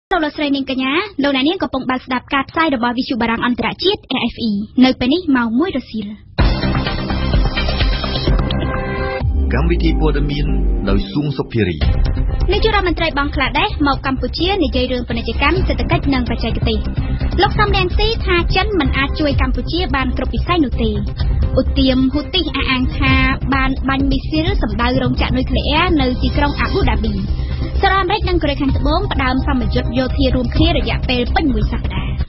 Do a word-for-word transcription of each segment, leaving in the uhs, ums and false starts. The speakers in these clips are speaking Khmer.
លោកលោកស្រីនាងកញ្ញាលោកអ្នកនាងកំពុងបានស្ដាប់ការផ្សាយរបស់វិទ្យុបារាំងអន្តរជាតិ R F E នៅពេលនេះម៉ោងមួយរសៀលកម្មវិធីព័ត៌មានដោយស៊ូងសុភារីនាយករដ្ឋមន្ត្រីបង់ក្លាដេសមកកម្ពុជានិយាយរឿងពាណិជ្ជកម្មសេដ្ឋកិច្ចនិងបច្ចេកទេសលោកសំរងស៊ីថាចិនមិនអាចជួយកម្ពុជាបានគ្រប់វិស័យនោះទេឧទាមហ៊ូទីអះអាងថាបានបាញ់មីស៊ីលសម្ដៅរោងចក្រនុយក្លេអ៊ែរនៅទីក្រុងអាប៊ូដាប៊ីសហរដ្ឋអាមេរិកនិងកូរ៉េខាងត្បូងផ្ដើមសម្ពយុទ្ធយោធារួមគ្នារយៈពេលពេញមួយសប្តាហ៍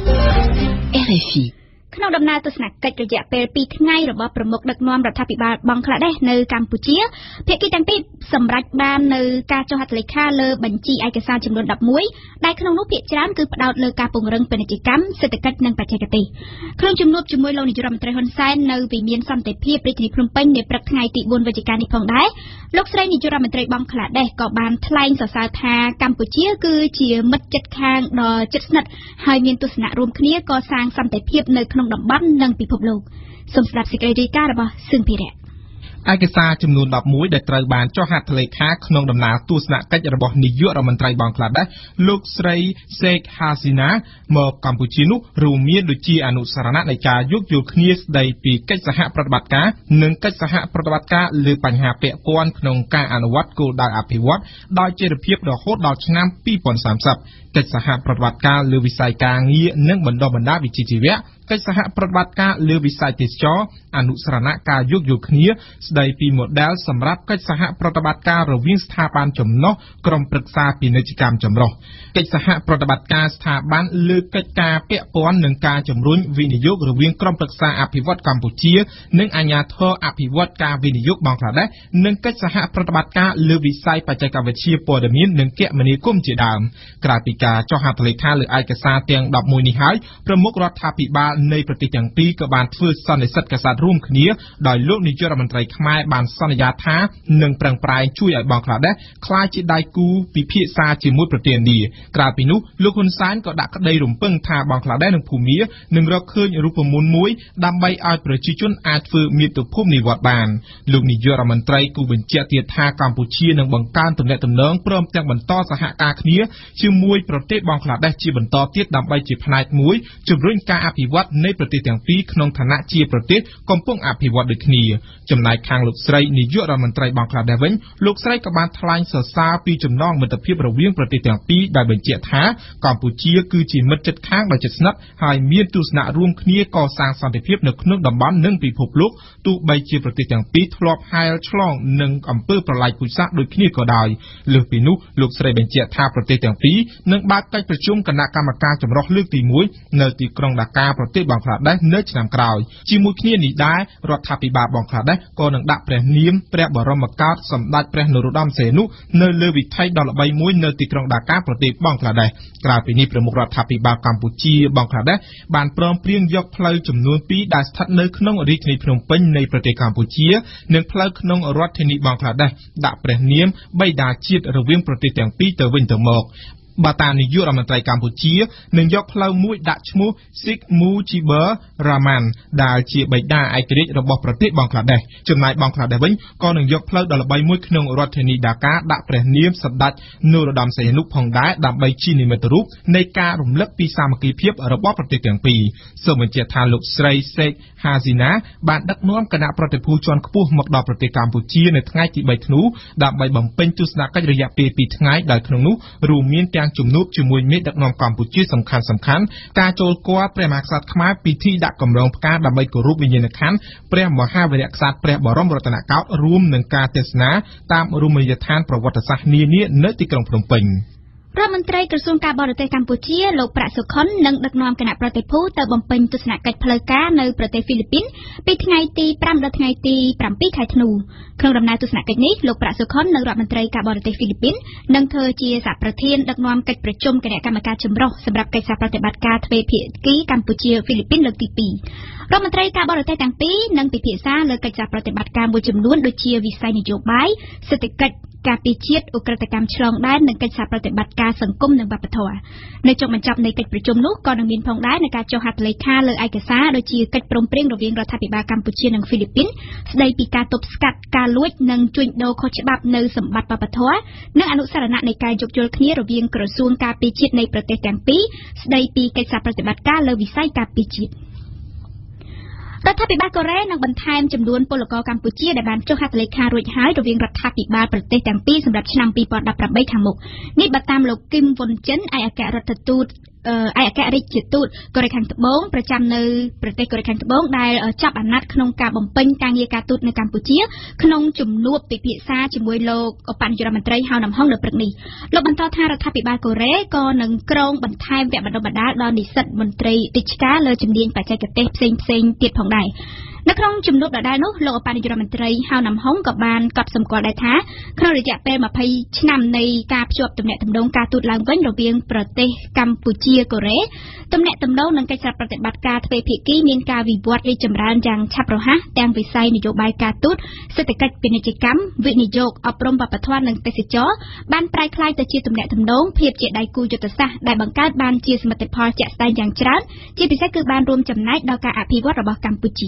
R F E ក្នុងដំណើរទស្សនកិច្ចរយៈពេលពីរថ្ងៃរបស់ប្រមុខដឹកនាំរដ្ឋាភិបាលបង់ក្លាដេសនៅកម្ពុជាភាគីទាំងពីរសម្រេចបាននៅការចុះហត្ថលេខាលើបញ្ជីឯកសារចំនួនដប់មួយដែលក្នុងនោះភាគច្រើនគឺផ្ដោតលើការពង្រឹងពាណិជ្ជកម្មសេដ្ឋកិច្ចនិងបច្ចេកទេសក្នុងជំនួបជាមួយលោកនាយករដ្ឋមន្ត្រីហ៊ុនសែននៅវិមានសន្តិភាពរាជធានីភ្នំពេញនាព្រឹកថ្ងៃទីបួនវិច្ឆិកានេះផងដែរលោកស្រីនាយករដ្ឋមន្ត្រីបង់ក្លាដេសក៏បានថ្លែងសរសើរថាកម្ពុជាគឺជាមិត្តជិតខាងដ៏ជិតស្និទ្ធហើយមានទស្សនៈរួមគ្នាកសាងសន្តិភាពនៅក្នុងតំបន់និងពិភពលោកសូមស្ដាប់សេចក្តីរាយការណ៍របស់សឹងភិរៈឯកសារចំនួនដប់មួយដែលត្រូវបានចុះហត្ថលេខាក្នុងដំណើរទស្សនកិច្ចរបស់នាយករដ្ឋមន្ត្រីបង់ក្លាដេសលោកស្រីសេកហាស៊ីណាមកកម្ពុជានោះរួមមានដូចជាអនុសារណៈនៃការយោគយល់គ្នាស្ដីពីកិច្ចសហប្រតិបត្តិការនិងកិច្ចសហប្រតិបត្តិការលើបញ្ហាពាក់ព័ន្ធក្នុងការអនុវត្តគោលដៅអភិវឌ្ឍដោយចីរភាពរហូតដល់ឆ្នាំពីរពាន់សាមសិបកិច្ចសហប្រតិបត្តិការលើវិស័យការងារនិងបណ្ដុះបណ្ដាលវិជ្ជាជីវៈកិច្ចសហប្រតិបត្តិការលើវិស័យទេសចរអនុសារណៈការយោគយល់គ្នាស្ដីពី model សម្រាប់កិច្ចសហប្រតិបត្តិការរវាងស្ថាប័នចំណុះក្រុមប្រឹក្សាពាណិជ្ជកម្មចម្រុះកិច្ចសហប្រតិបត្តិការស្ថាប័នលើកិច្ចការពាក់ព័ន្ធនឹងការជំរុញវិនិយោគរវាងក្រុមប្រឹក្សាអភិវឌ្ឍកម្ពុជានិងអាជ្ញាធរអភិវឌ្ឍការវិនិយោគបង់ក្លាដេសនិងកិច្ចសហប្រតិបត្តិការលើវិស័យបច្ចេកវិទ្យាព័ត៌មាននិងគមនាគមន៍ជាដើមក្រៅពីការចុះហត្ថលេខាលើឯកសារទាំងដប់មួយនេះហើយប្រមុខរដ្ឋាភិបាលនៃប្រទេសទាំងពីរក៏បានធ្វើសន្និសីទកាសែតរួមគ្នាដោយលោកនាយករដ្ឋមន្ត្រីខ្មែរបានសន្យាថានឹងប្រឹងប្រែងជួយឲ្យបង់ក្លាដេសក្លាយជាដៃគូពិភាក្សាជាមួយប្រទេសឥណ្ឌាក្រៅពីនោះលោកហ៊ុនសែនក៏ដាក់ក្តីរំពឹងថាបង់ក្លាដេសនិងភូមានឹងរកឃើញរូបមន្តមួយដើម្បីឲ្យប្រជាជនអាចធ្វើមាតុភូមិនិវត្តន៍បានលោកនាយករដ្ឋមន្ត្រីគូបញ្ជាក់ទៀតថាកម្ពុជានឹងបង្កើនទំនាក់ទំនងព្រមទាំងបន្តសហការគ្នាជាមួយប្រទេសបង់ក្លាដេសជាបន្តទៀតដើម្បីជាផ្នែកមួយជំរុញការអភិវឌ្ឍនៃប្រទេសទាំងពីរក្នុងឋានៈជាប្រទេសកំពុងអភិវឌ្ឍដូចគ្នាចំណែកខាងលោកស្រីនាយករដ្ឋមន្ត្រីបង់ក្លាដេសវិញលោកស្រីក៏បានថ្លែងសរសើរពីចំណងមិត្តភាពរវាងប្រទេសទាំងពីរដែលបញ្ជាក់ថាកម្ពុជាគឺជាមិត្តជិតខាងដ៏ជិតស្និទ្ធហើយមានទស្សនៈរួមគ្នាកសាងសន្តិភាពនៅក្នុងតំបន់និងពិភពលោកទោះបីជាប្រទេសទាំងពីរធ្លាប់ហែលឆ្លងនឹងអំពើប្រល័យពូជសាសន៍ដូចគ្នាក៏ដោយលើសពីនោះលោកស្រីបញ្ជាក់ថាប្រទេសទាំងពីរនឹងបើកកិច្ចប្រជុំគណៈកម្មការចម្រុះលើកទីមួយនៅទីក្រុងដាកាប្រទេសបង់ក្លាដេសនៅឆ្នាំក្រោយជាមួយគ្នានេះដែររដ្ឋាភិបាលបង់ក្លាដេសក៏នឹងដាក់ព្រះនាមព្រះបរមកោដ្ឋសម្ដេចព្រះនរោត្តមសីហនុនៅលើវិថីដ៏ល្បីមួយនៅទីក្រុងដាកាប្រទេសបង់ក្លាដេសក្រៅពីនេះប្រមុខរដ្ឋាភិបាលកម្ពុជាបង់ក្លាដេសបានព្រមព្រៀងយកផ្លូវចំនួនពីរដែលស្ថិតនៅក្នុងរាជធានីភ្នំពេញនៃប្រទេសកម្ពុជានិងផ្លូវក្នុងរដ្ឋធានីបង់ក្លាដេសដាក់ព្រះនាមបិតាជាតិរវាងប្រទេសទាំងពីរទៅវិញទៅមកបើតាមនាយករដ្ឋមន្ត្រីកម្ពុជានឹងយកផ្លូវមួយដាក់ឈ្មោះ Sheikh Mujibur Rahman ដែលជាបិតាឯករាជ្យរបស់ប្រទេសបង់ក្លាដេសចំណែកបង់ក្លាដេសវិញក៏នឹងយកផ្លូវដ៏ល្បីមួយក្នុងរដ្ឋធានីដាកាដាក់ព្រះនាមសម្ដេចនរោត្តមសីហនុផងដែរដើម្បីជានិមិត្តរូបនៃការរំលឹកពីសាមគ្គីភាពរបស់ប្រទេសទាំងពីរសូមបញ្ជាក់ថាលោកស្រីសេកហាស៊ីណាបានដឹកនាំគណៈប្រតិភូជាន់ខ្ពស់មកដល់ប្រទេសកម្ពុជានៅថ្ងៃទីបីធ្នូដើម្បីបំពេញទស្សនកិច្ចរយៈពេលពីរថ្ងៃដោយក្នុងនោះរួមមានទាំងជំនួបជាមួយមេដឹកនាំកម្ពុជាសំខាន់សំខាន់ការចូលគាល់ព្រះមហាក្សត្រខ្មែរពិធីដាក់កម្រងផ្កាដើម្បីគោរពវិញ្ញាណក្ខន្ធព្រះមហាវីរក្សត្រព្រះបរមរតនកោដ្ឋរួមនឹងការទេសនាតាមរមណីយដ្ឋានប្រវត្តិសាស្ត្រនានានៅទីក្រុងភ្នំពេញរដ្ឋមន្ត្រីក្រសួងការបរទេសកម្ពុជាលោកប្រាក់សុខុននឹងដឹកនាំគណៈប្រតិភូទៅបំពេញទស្សនកិច្ចផ្លូវការនៅប្រទេសហ្វីលីពីនពីថ្ងៃទីប្រាំដល់ថ្ងៃទីប្រាំពីរខែធ្នូក្នុងដំណើរទស្សនកិច្ចនេះលោកប្រាក់សុខុននិងរដ្ឋមន្ត្រីការបរទេសហ្វីលីពីននឹងធ្វើជាសហប្រធានដឹកនាំកិច្ចប្រជុំគណៈកម្មការចម្រុះសម្រាប់កិច្ចសហប្រតិបត្តិការទ្វេភាគីកម្ពុជាហ្វីលីពីនលើកទីពីររដ្ឋមន្ត្រីការបរទេសទាំងពីរនឹងពិភាក្សាលើកិច្ចសហប្រតិបត្តិការមួយចំនួនដូចជាវិស័យនយោបាយសេដ្ឋកិច្ចការពារជាតិឧក្រិដ្ឋកម្មឆ្លងដែននិងកិច្ចសហប្រតិបត្តិការសង្គមនិងវប្បធម៌នៅចុងបញ្ចប់នៃកិច្ចប្រជុំនោះក៏នឹងមានផងដែរនៃការចុះហត្ថលេខាលើឯកសារដូចជាកិច្ចព្រមព្រៀងរវាងរដ្ឋាភិបាលកម្ពុជានិងហ្វីលីពីនស្ដីពីការទប់ស្កាត់ការលួចនិងជួញដូរខុសច្បាប់នៅសម្បត្តិវប្បធម៌និងអនុស្សរណៈនៃការយោគយល់គ្នារវាងក្រសួងការពារជាតិនៃប្រទេសទាំងពីរស្ដីពីកិច្ចសហប្រតិបត្តិការលើវិស័យការពារជាតិរដ្ឋាភិបាលកូរ៉េនឹងបន្ថែមចំនួនពលករកម្ពុជាដែលបានចុះហត្ថលេខារួចហើយរវាងរដ្ឋាភិបាលប្រទេសទាំងពីរសម្រាប់ឆ្នាំពីរពាន់ដប់ប្រាំបីខាងមុខនេះបើតាមលោកគឹមវុនចិនឯកអគ្គរដ្ឋទូតឯកអគ្គរដ្ឋទូតកូរ៉េខាងត្បូងប្រចាំនៅប្រទេសកូរ៉េខាងត្បូងដែលចាប់អាណត្តិក្នុងការបំពេញការងារការទូតនៅកម្ពុជាក្នុងជំនួបពិភាក្សាជាមួយលោកឧបនាយករដ្ឋមន្ត្រីហៅនំហុងនៅព្រឹកនេះលោកបន្តថារដ្ឋាភិបាលកូរ៉េក៏នឹងក្រងបន្ថែមវគ្គបណ្ដុះបណ្ដាលដល់និស្សិតមន្ត្រីរាជការលើជំនាញបច្ចេកទេសផ្សេងផ្សេងទៀតផងដែរនៅក្នុងជំនួបដដែលនោះលោកឧបនាយករដ្ឋមន្ត្រីហៅនំហុងក៏បានកត់សម្គាល់ដែរថាក្នុងរយៈពេលម្ភៃឆ្នាំនៃការភ្ជាប់ទំនាក់ទំនងការទូតឡើងវិញរវាងប្រទេសកម្ពុជាកូរ៉េទំនាក់ទំនងនិងកិច្ចសហប្រតិបត្តិការទ្វេភាគីមានការវិវត្តរីកចម្រើនយ៉ាងឆាប់រហ័សទាំងវិស័យនយោបាយការទូតសេដ្ឋកិច្ចពាណិជ្ជកម្មវិនិយោគអប់រំវប្បធម៌និងទេសចរណ៍បានប្រែក្លាយទៅជាទំនាក់ទំនងភាពជាដៃគូយុទ្ធសាស្ត្រដែលបង្កើតបានជាសមិទ្ធផលជាក់ស្ដែងយ៉ាងច្រើនជាពិសេសគឺបានរួមចំណែកដល់ការអភិវឌ្ឍរបស់កម្ពុជា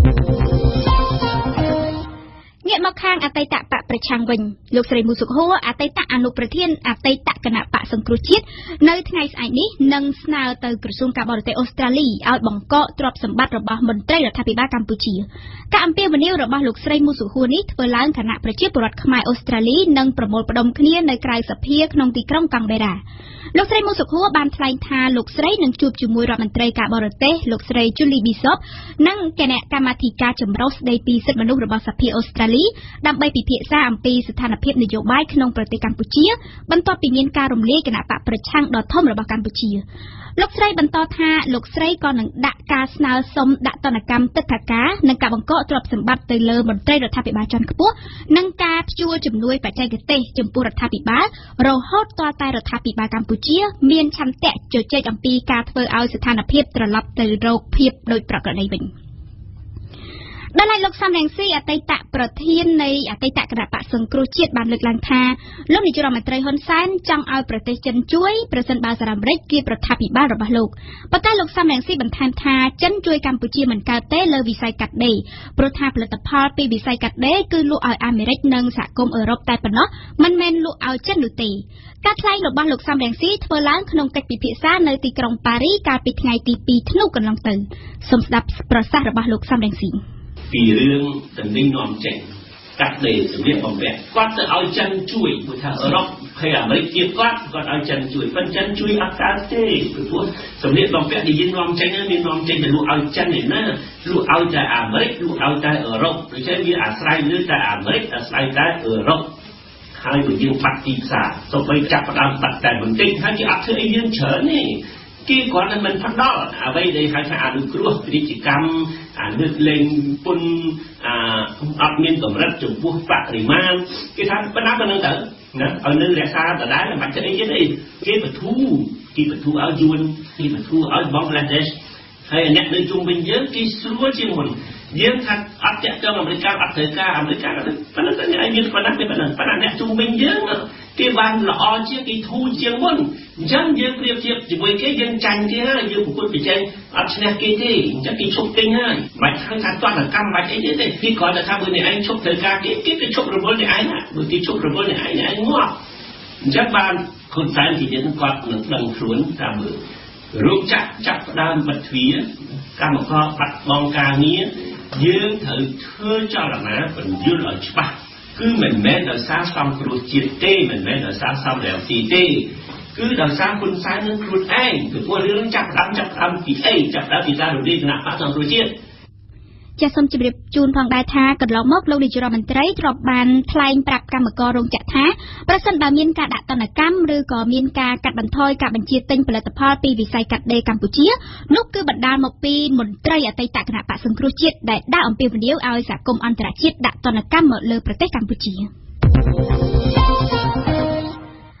ងាកមកខាងអតីតបកប្រឆាំងវិញលោកស្រីមូសុខហួរអតីតអនុប្រធានអតីតគណៈបកសង្គ្រោះជាតិនៅថ្ងៃស្អែកនេះនឹងស្នើទៅក្រសួងការបរទេសអូស្ត្រាលីឲ្យបង្កកទ្រព្យសម្បត្តិរបស់មន្ត្រីរដ្ឋាភិបាលកម្ពុជាការអំពាវនាវរបស់លោកស្រីមូសុខហួរនេះធ្វើឡើងគណៈប្រជាពលរដ្ឋខ្មែរអូស្ត្រាលីនឹងប្រមូលផ្ដុំគ្នានៅក្រៅសភាក្នុងទីក្រុងកង់បេរ៉ាលោកស្រីមូសុខហួរបានថ្លែងថាលោកស្រីនឹងជួបជាមួយរដ្ឋមន្ត្រីការបរទេសលោកស្រី Julie Bishop និងគណៈកម្មាធិការចម្រុះស្ដីពីសិទ្ធិមនុស្សរបស់សភាអូស្ត្រាលីដើម្បីពិភាក្សាអំពីស្ថានភាពនយោបាយក្នុងប្រទេសកម្ពុជាបន្ទាប់ពីមានការរំលាយគណៈបកប្រឆាំងដ៏ធំរបស់កម្ពុជាលោកស្រីបន្តថាលោកស្រីក៏នឹងដាក់ការស្នើសុំដាក់ទណ្ឌកម្មទឹកធការនិងការបង្កកទ្រព្យសម្បត្តិទៅលើមន្ត្រីរដ្ឋាភិបាលជាន់ខ្ពស់និងការព្យួរជំនួយបច្ចេកទេសចំពោះរដ្ឋាភិបាលរហូតទាល់តែរដ្ឋាភិបាលកម្ពុជាមានឆន្ទៈជជែកអំពីការធ្វើឲ្យស្ថានភាពត្រឡប់ទៅរកភាពដូចប្រក្រតីវិញដល់ឡែកលោកសំរងស៊ីអតីតប្រធាននៃអតីតគណៈបកសង្គ្រោះជាតិបានលើកឡើងថាលោកនាយករដ្ឋមន្ត្រីហ៊ុនសែនចង់ឲ្យប្រទេសចិនជួយប្រសិនបើសហរដ្ឋអាមេរិកគៀបរដ្ឋាភិបាលរបស់លោកប៉ុន្តែលោកសំរងស៊ីបន្ថែមថាចិនជួយកម្ពុជាមិនកើតទេលើវិស័យកាត់ដេរព្រោះថាផលិតផលពីវិស័យកាត់ដេរគឺលក់ឲ្យអាមេរិកនិងសហគមន៍អឺរ៉ុបតែប៉ុណ្ណោះមិនមែនលក់ឲ្យចិននោះទេការថ្លែងរបស់លោកសំរងស៊ីធ្វើឡើងក្នុងកិច្ចពិភាក្សានៅទីក្រុងប៉ារីកាលពីថ្ងៃទីពីរធ្នូកន្លងទៅសូមស្ដាប់ប្រសាសន៍របស់លោកសំរងស៊ីពីរឿងតំណែងនាំចេញកាត់ដេរសម្ភារបំពាក់គាត់ទៅឲ្យចិនជួយព្រោះថាអឺរ៉ុបហើយអាមេរិកជាគាត់គាត់ឲ្យចិនជួយប៉ុន្តែចិនជួយអត់កើតទេព្រោះសម្ភារបំពាក់ដែលយើងនាំចេញហ្នឹងមាននាំចេញទៅលក់ឲ្យចិនឯណាលក់ឲ្យតែអាមេរិកលក់ឲ្យតែអឺរ៉ុបដូច្នេះវាអាស្រ័យលើតែអាមេរិកអាស្រ័យតែអឺរ៉ុបហើយបើយើងបាត់ទីផ្សារទៅបីចាប់ផ្ដើមបាត់តែបន្តិចហើយគេអត់ធ្វើអីយើងច្រើនទេគេគាត់នឹងមិនផ្ដល់អ្វីដែលហៅថាអនុគ្រោះពាណិជ្ជកម្មអាលើកលែងពន្ធអាអត់មានកម្រិតចំពោះបរិមាណគេថាប៉ុណ្ណាប៉ុណ្ណឹងទៅណាឲ្យនៅរក្សាដដែលមិនចេះអីទៀតទេគេបធូរគេបធូរឲ្យយួនគេបធូរឲ្យបង់ក្លាដេសហើយអ្នកនៅជុំវិញយើងគេស្រួលជាងមុនយើងថាអត់តាក់ទងអាមេរិកអត់ត្រូវការអាមេរិកប៉ុន្តែតែយើងប៉ុណ្ណាទេប៉ុណ្ណឹងប៉ុន្តែអ្នកជុំវិញយើងគេបានល្អជាងគេធូរជាងមុនអញ្ចឹងយើងប្រៀបធៀបជាមួយគេយើងចាញ់គេហើយយើងប្រកួតប្រជែងអត់ឈ្នះគេទេអញ្ចឹងគេឈប់ទិញហើយមិនហៅថាតនកម្មបាច់អីទេទេគេគ្រាន់តែថាបើអ្នកឯងឈប់ត្រូវការគេគេទៅឈប់រវល់អ្នកឯងបើគេឈប់រវល់អ្នកឯងអ្នកឯងងាប់អញ្ចឹងបានខ្លួនតែទីយើងគាត់នឹងដឹងខ្លួនថាមើលរោគចាក់ចាប់ផ្ដើមបិទទ្វារកម្មករបាត់បង់ការងារយើងត្រូវធ្វើចលនាបញ្យល់ឲ្យច្បាស់គឺមិនមែនដោយសារសំគ្រោះជាតិទេមិនមែនដោយសារសំរងស៊ីទេគឺដោយសារហ៊ុនសែននឹងខ្លួនឯងពីព្រោះរឿងចាប់ផ្ដើមចាប់ផ្ដើមពីអីចាប់ផ្ដើមពីការរំលាយគណៈបកសង្គ្រោះជាតិចាសសូមជម្រាបជូនផងដែរថាកន្លងមកលោកនាយករដ្ឋមន្ត្រីធ្លាប់បានថ្លែងប្រាប់កម្មកររោងចក្រថាប្រសិនបើមានការដាក់ទណ្ឌកម្មឬក៏មានការកាត់បន្ថយការបញ្ជាទិញផលិតផលពីវិស័យកាត់ដេរកម្ពុជានោះគឺបណ្ដាលមកពីមន្ត្រីអតីតគណៈបកសង្គ្រោះជាតិដែលដាក់អំពាវនាវឲ្យសហគមន៍អន្តរជាតិដាក់ទណ្ឌកម្មមកលើប្រទេសកម្ពុជា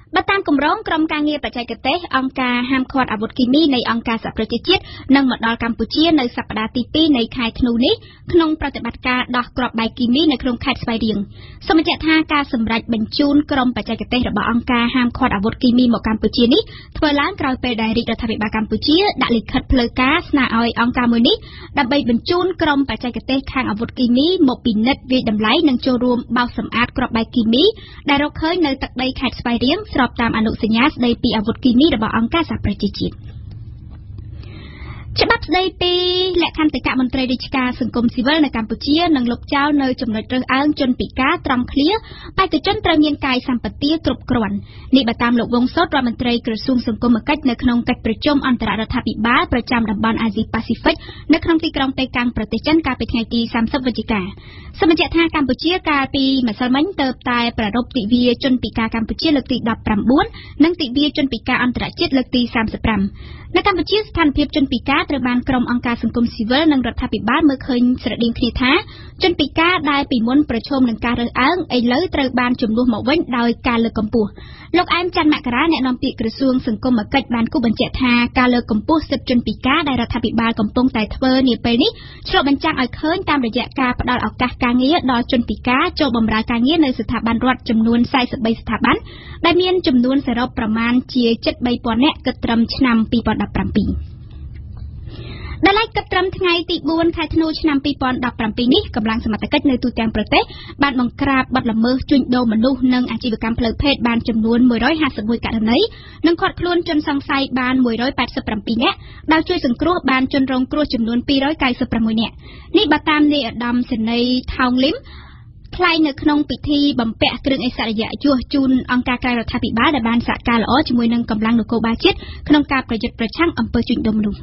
បើតាមគម្រោងក្រុមការងារបច្ចេកទេសអង្គការហាមឃាត់អាវុធគីមីនៃអង្គការសហប្រជាជាតិនឹងមកដល់កម្ពុជានៅសប្តាហ៍ទីពីរនៃខែធ្នូនេះក្នុងប្រតិបត្តិការដោះគ្រាប់បែកគីមីនៅក្នុងខេត្តស្វាយរៀងសូមបញ្ជាក់ថាការសម្រេចបញ្ជូនក្រុមបច្ចេកទេសរបស់អង្គការហាមឃាត់អាវុធគីមីមកកម្ពុជានេះធ្វើឡើងក្រោយពេលដែលរាជរដ្ឋាភិបាលកម្ពុជាដាក់លិខិតផ្លូវការស្នើឲ្យអង្គការមួយនេះដើម្បីបញ្ជូនក្រុមបច្ចេកទេសខាងអាវុធគីមីមកពិនិត្យវិយតម្លៃនិងចូលរួមបោសសម្អាតគ្រាប់បែកគីមីដែលរកឃើញនៅទឹកដីខេត្តស្វាយរៀងស្របតាមអនុសញ្ញាស្ដីពីអាវុធគីមីរបស់អង្គការសហប្រជាជាតិច្បាប់ស្ដីពីលក្ខន្តិកៈមន្ត្រីរាជការសង្គមស៊ីវិលនៅកម្ពុជានឹងលុបចោលនៅចំណុចរើសអើងជនពិការត្រង់ឃ្លាបេក្ខជនត្រូវមានកាយសម្បទាគ្រប់គ្រាន់នេះបើតាមលោកវង្សសុតរដ្ឋមន្ត្រីក្រសួងសង្គមគិច្ចនៅក្នុងកិច្ចប្រជុំអន្តររដ្ឋាភិបាលប្រចាំតំបន់អាស៊ីប៉ាស៊ីហ្វិកនៅក្នុងទីក្រុងប៉េកាំងប្រទេសចិនកាលពីថ្ងៃទីសាមសិបវិច្ឆិកាសូមបញ្ជាក់ថាកម្ពុជាកាលពីម្សិលមិញទើបតែប្រារព្ធទិវាជនពិការកម្ពុជាលើកទីដប់ប្រាំបួននិងទិវាជនពិការអន្តរជាតិលើកទីសាមសិបប្រាំនៅកម្ពុជាស្ថានភាពជនពិការត្រូវបានក្រុមអង្គការសង្គមស៊ីវិលនិងរដ្ឋាភិបាលមើលឃើញស្រដៀងគ្នាថាជនពិការដែលពីមុនប្រឈមនឹងការរើសអើងឥឡូវត្រូវបានជំនួសមកវិញដោយការលើកកម្ពស់លោកអែមច័ន្ទមករាអ្នកនាំពាក្យក្រសួងសង្គមគិច្ចបានគូបញ្ជាក់ថាការលើកកម្ពស់សិទ្ធិជនពិការដែលរដ្ឋាភិបាលកំពុងតែធ្វើនាពេលនេះឆ្លុះបញ្ចាំងឲ្យឃើញតាមរយៈការផ្តល់ឱកាសការងារដល់ជនពិការចូលបម្រើការងារនៅស្ថាប័នរដ្ឋចំនួនសែសិបបីស្ថាប័នដែលមានចំនួនសរុបប្រមាណជាជិតបីពាន់នាក់គិតត្រឹមឆ្នាំពីរពាន់ដប់ប្រាំពីរដែលឡែកគិតត្រឹមថ្ងៃទីបួនខែធ្នូឆ្នាំពីរពាន់ដប់ប្រាំពីរនេះកម្លាំងសមត្ថកិច្ចនៅទូទាំងប្រទេសបានបង្ក្រាបបទល្មើសជួញដូរមនុស្សនិងអាជីវកម្មផ្លូវភេទបានចំនួនមួយរយហាសិបមួយករណីនិងឃាត់ខ្លួនជនសង្ស័យបានមួយរយប៉ែតសិបប្រាំពីរនាក់ដោយជួយសង្គ្រោះបានជនរងគ្រោះចំនួនពីររយកៅសិបប្រាំមួយនាក់នេះបើតាមនាយឧត្តមសេនីយ៍ថោងលឹមថ្លែងនៅក្នុងពិធីបំពាក់គ្រឿងអិសរិយយសជូនអង្គការក្រៅរដ្ឋាភិបាលដែលបានសហការល្អជាមួយនឹងកម្លាំងនគរបាលជាតិក្នុងការប្រយុទ្ធប្រឆាំងអំពើជួញដូរមនុស្ស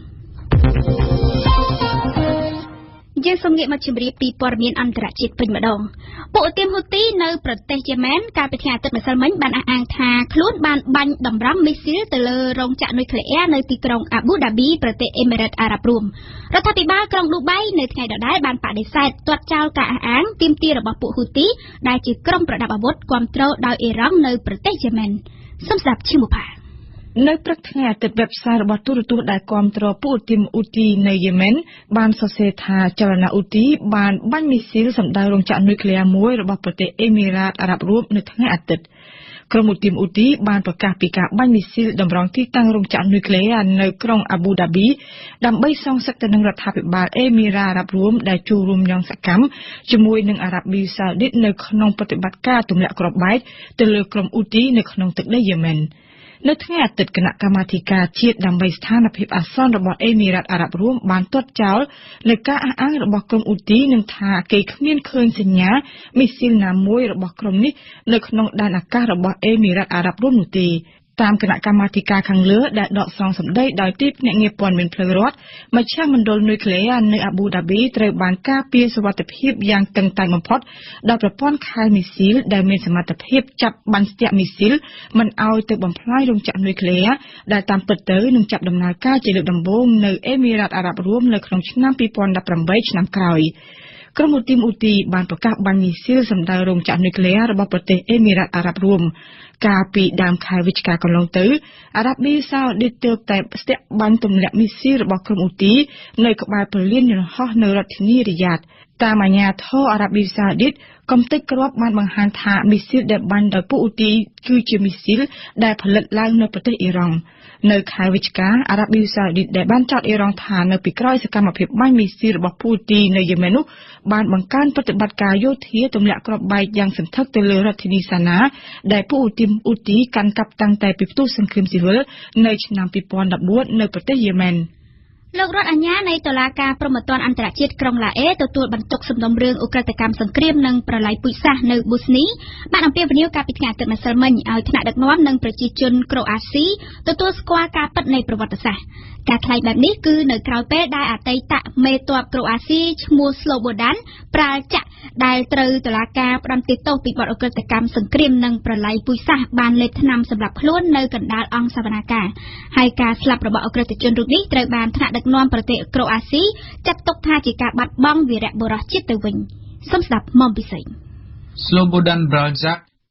យើងសូមងាកមកជម្រាបពីព័ត៌មានអន្តរជាតិវិញម្ដងពួកឧទាមហ៊ូទីនៅប្រទេសយេម៉ែនកាលពីថ្ងៃអាទិត្យម្សិលមិញបានអះអាងថាខ្លួនបានបាញ់តម្រង់មីស៊ីលទៅលើរោងចក្រនុយក្លេអ៊ែរនៅទីក្រុងអាប៊ូដាប៊ីប្រទេសអេមីរ៉ាតអារ៉ាប់រួមរដ្ឋាភិបាលក្រុងឌូបៃនៅថ្ងៃដដែលបានបដិសេធទាត់ចោលការអះអាងទាមទាររបស់ពួកហ៊ូទីដែលជាក្រុមប្រដាប់អាវុធគាំទ្រដោយអ៊ីរ៉ង់នៅប្រទេសយេម៉ែនសូមស្ដាប់ឈ្មោះផានៅព្រឹកថ្ងៃអាទិត្យ website របស់ទូរទស្សន៍ដែលគាំទ្រពួកឧទាមហ៊ូទីនៅយេម៉ែនបានសរសេរថាចលនាហ៊ូទីបានបាញ់មីស៊ីលសម្ដៅរោងចក្រនុយក្លេអ៊ែរមួយរបស់ប្រទេសអេមីរ៉ាតអារ៉ាប់រួមនៅថ្ងៃអាទិត្យក្រុមឧទាមហ៊ូទីបានប្រកាសពីការបាញ់មីស៊ីលតម្រង់ទីតាំងរោងចក្រនុយក្លេអ៊ែរនៅក្រុងអាប៊ូដាប៊ីដើម្បីសងសឹកទៅនឹងរដ្ឋាភិបាលអេមីរ៉ាអារ៉ាប់រួមដែលចូលរួមយ៉ាងសកម្មជាមួយនឹងអារ៉ាប៊ីសាអូឌីតនៅក្នុងប្រតិបត្តិការទម្លាក់គ្រាប់បែកទៅលើក្រុមហ៊ូទីនៅក្នុងទឹកដីយេម៉ែននៅថ្ងៃអាទិត្យគណៈកម្មាធិការជាតិដើម្បីស្ថានភាពអាសន្នរបស់អេមីរ៉ាតអារ៉ាប់រួមបានទាត់ចោលលើការអះអាងរបស់ក្រុមហ៊ូទីនឹងថាគេគ្មានឃើញសញ្ញាមីស៊ីលណាមួយរបស់ក្រុមនេះនៅក្នុងដែនអាកាសរបស់អេមីរ៉ាតអារ៉ាប់រួមនោះទេតាមគណៈកម្មាធិការខាងលើដែលដកស្រង់សម្ដីដោយទីភ្នាក់ងារព័ត៌មានផ្លូវរដ្ឋមជ្ឈមណ្ឌលនុយក្លេអ៊ែរនៅអាប៊ូដាប៊ីត្រូវបានការពារសុវត្ថិភាពយ៉ាងតឹងតែងបំផុតដោយប្រព័ន្ធខែលមីស៊ីលដែលមានសមត្ថភាពចាប់បាញ់ស្ទាក់មីស៊ីលមិនឲ្យទៅបំផ្លាញរោងចក្រនុយក្លេអ៊ែរដែលតាមពិតទៅនឹងចាប់ដំណើរការជាលើកដំបូងនៅអេមីរ៉ាតអារ៉ាប់រួមនៅក្នុងឆ្នាំពីរពាន់ដប់ប្រាំបីឆ្នាំក្រោយក្រុមឧទាមហ៊ូទីបានប្រកាសបាញ់មីស៊ីលសម្ដៅរោងចក្រនុយក្លេអ៊ែររបស់ប្រទេសអេមីរ៉ាតអារ៉ាប់រួមកាលពីដើមខែវិច្ឆិកាកន្លងទៅអារ៉ាប៊ីសាអូឌីតទើបតែស្ទាក់បាញ់ទម្លាក់មីស៊ីលរបស់ក្រុមហ៊ូទីនៅក្បែរព្រលានយន្តហោះនៅរដ្ឋធានីរីយ៉ាតតាមអាជ្ញាធរអារ៉ាប៊ីសាអូឌីតកំទេចគ្រាប់បានបង្ហាញថាមីស៊ីលដែលបាញ់ដោយពួកហ៊ូទីគឺជាមីស៊ីលដែលផលិតឡើងនៅប្រទេសអ៊ីរ៉ង់នៅខែវិច្ឆិកាអារ៉ាប៊ីសាអូឌីតដែលបានចោទអ៊ីរ៉ង់ថានៅពីក្រោយសកម្មភាពបាញ់មីស៊ីលរបស់ពួកហ៊ូទីនៅយេម៉ែននោះបានបង្កើនប្រតិបត្តិការយោធាទម្លាក់គ្រាប់បែកយ៉ាងសន្ធឹកទៅលើរដ្ឋធានីសាណាដែលពួកហ៊ូទីហ៊ូទីកាន់កាប់តាំងតែពីផ្ទុះសង្គ្រាមស៊ីវិលនៅឆ្នាំពីរពាន់ដប់បួននៅប្រទេសយេម៉ែនលោករដ្ឋអាជ្ញានៃតុលាការព្រហ្មទណ្ឌអន្តរជាតិក្រុងឡាអេទទួលបន្ទុកសំណុំរឿងឧក្រិដ្ឋកម្មសង្គ្រាមនិងប្រល័យពូជសាសន៍នៅប៊ូស្នីបានអំពាវនាវកាលពីថ្ងៃអាទិត្យម្សិលមិញឲ្យថ្នាក់ដឹកនាំនិងប្រជាជនក្រូអាស៊ីទទួលស្គាល់ការពិតនៃប្រវត្តិសាស្ត្រការថ្លែងបែបនេះគឺនៅក្រៅពេលដែលអតីតមេទ័ពក្រូអាស៊ីឈ្មោះ Slobodan Praljak ដែលត្រូវតុលាការផ្តន្ទាទោសពីបទឧក្រិដ្ឋកម្មសង្គ្រាមនិងប្រល័យពូជសាសន៍បានលេបថ្នាំសម្រាប់ខ្លួននៅកណ្ដាលអង្គសវនាការហើយការស្លាប់របស់ឧក្រិដ្ឋជនរូបនេះត្រូវបានថ្នាក់ដឹកនាំប្រទេសក្រូអាស៊ីចាត់ទុកថាជាការបាត់បង់វីរៈបុរសជាតិទៅវិញសូមស្ដាប់មុំពិសេស Slobodan Praljak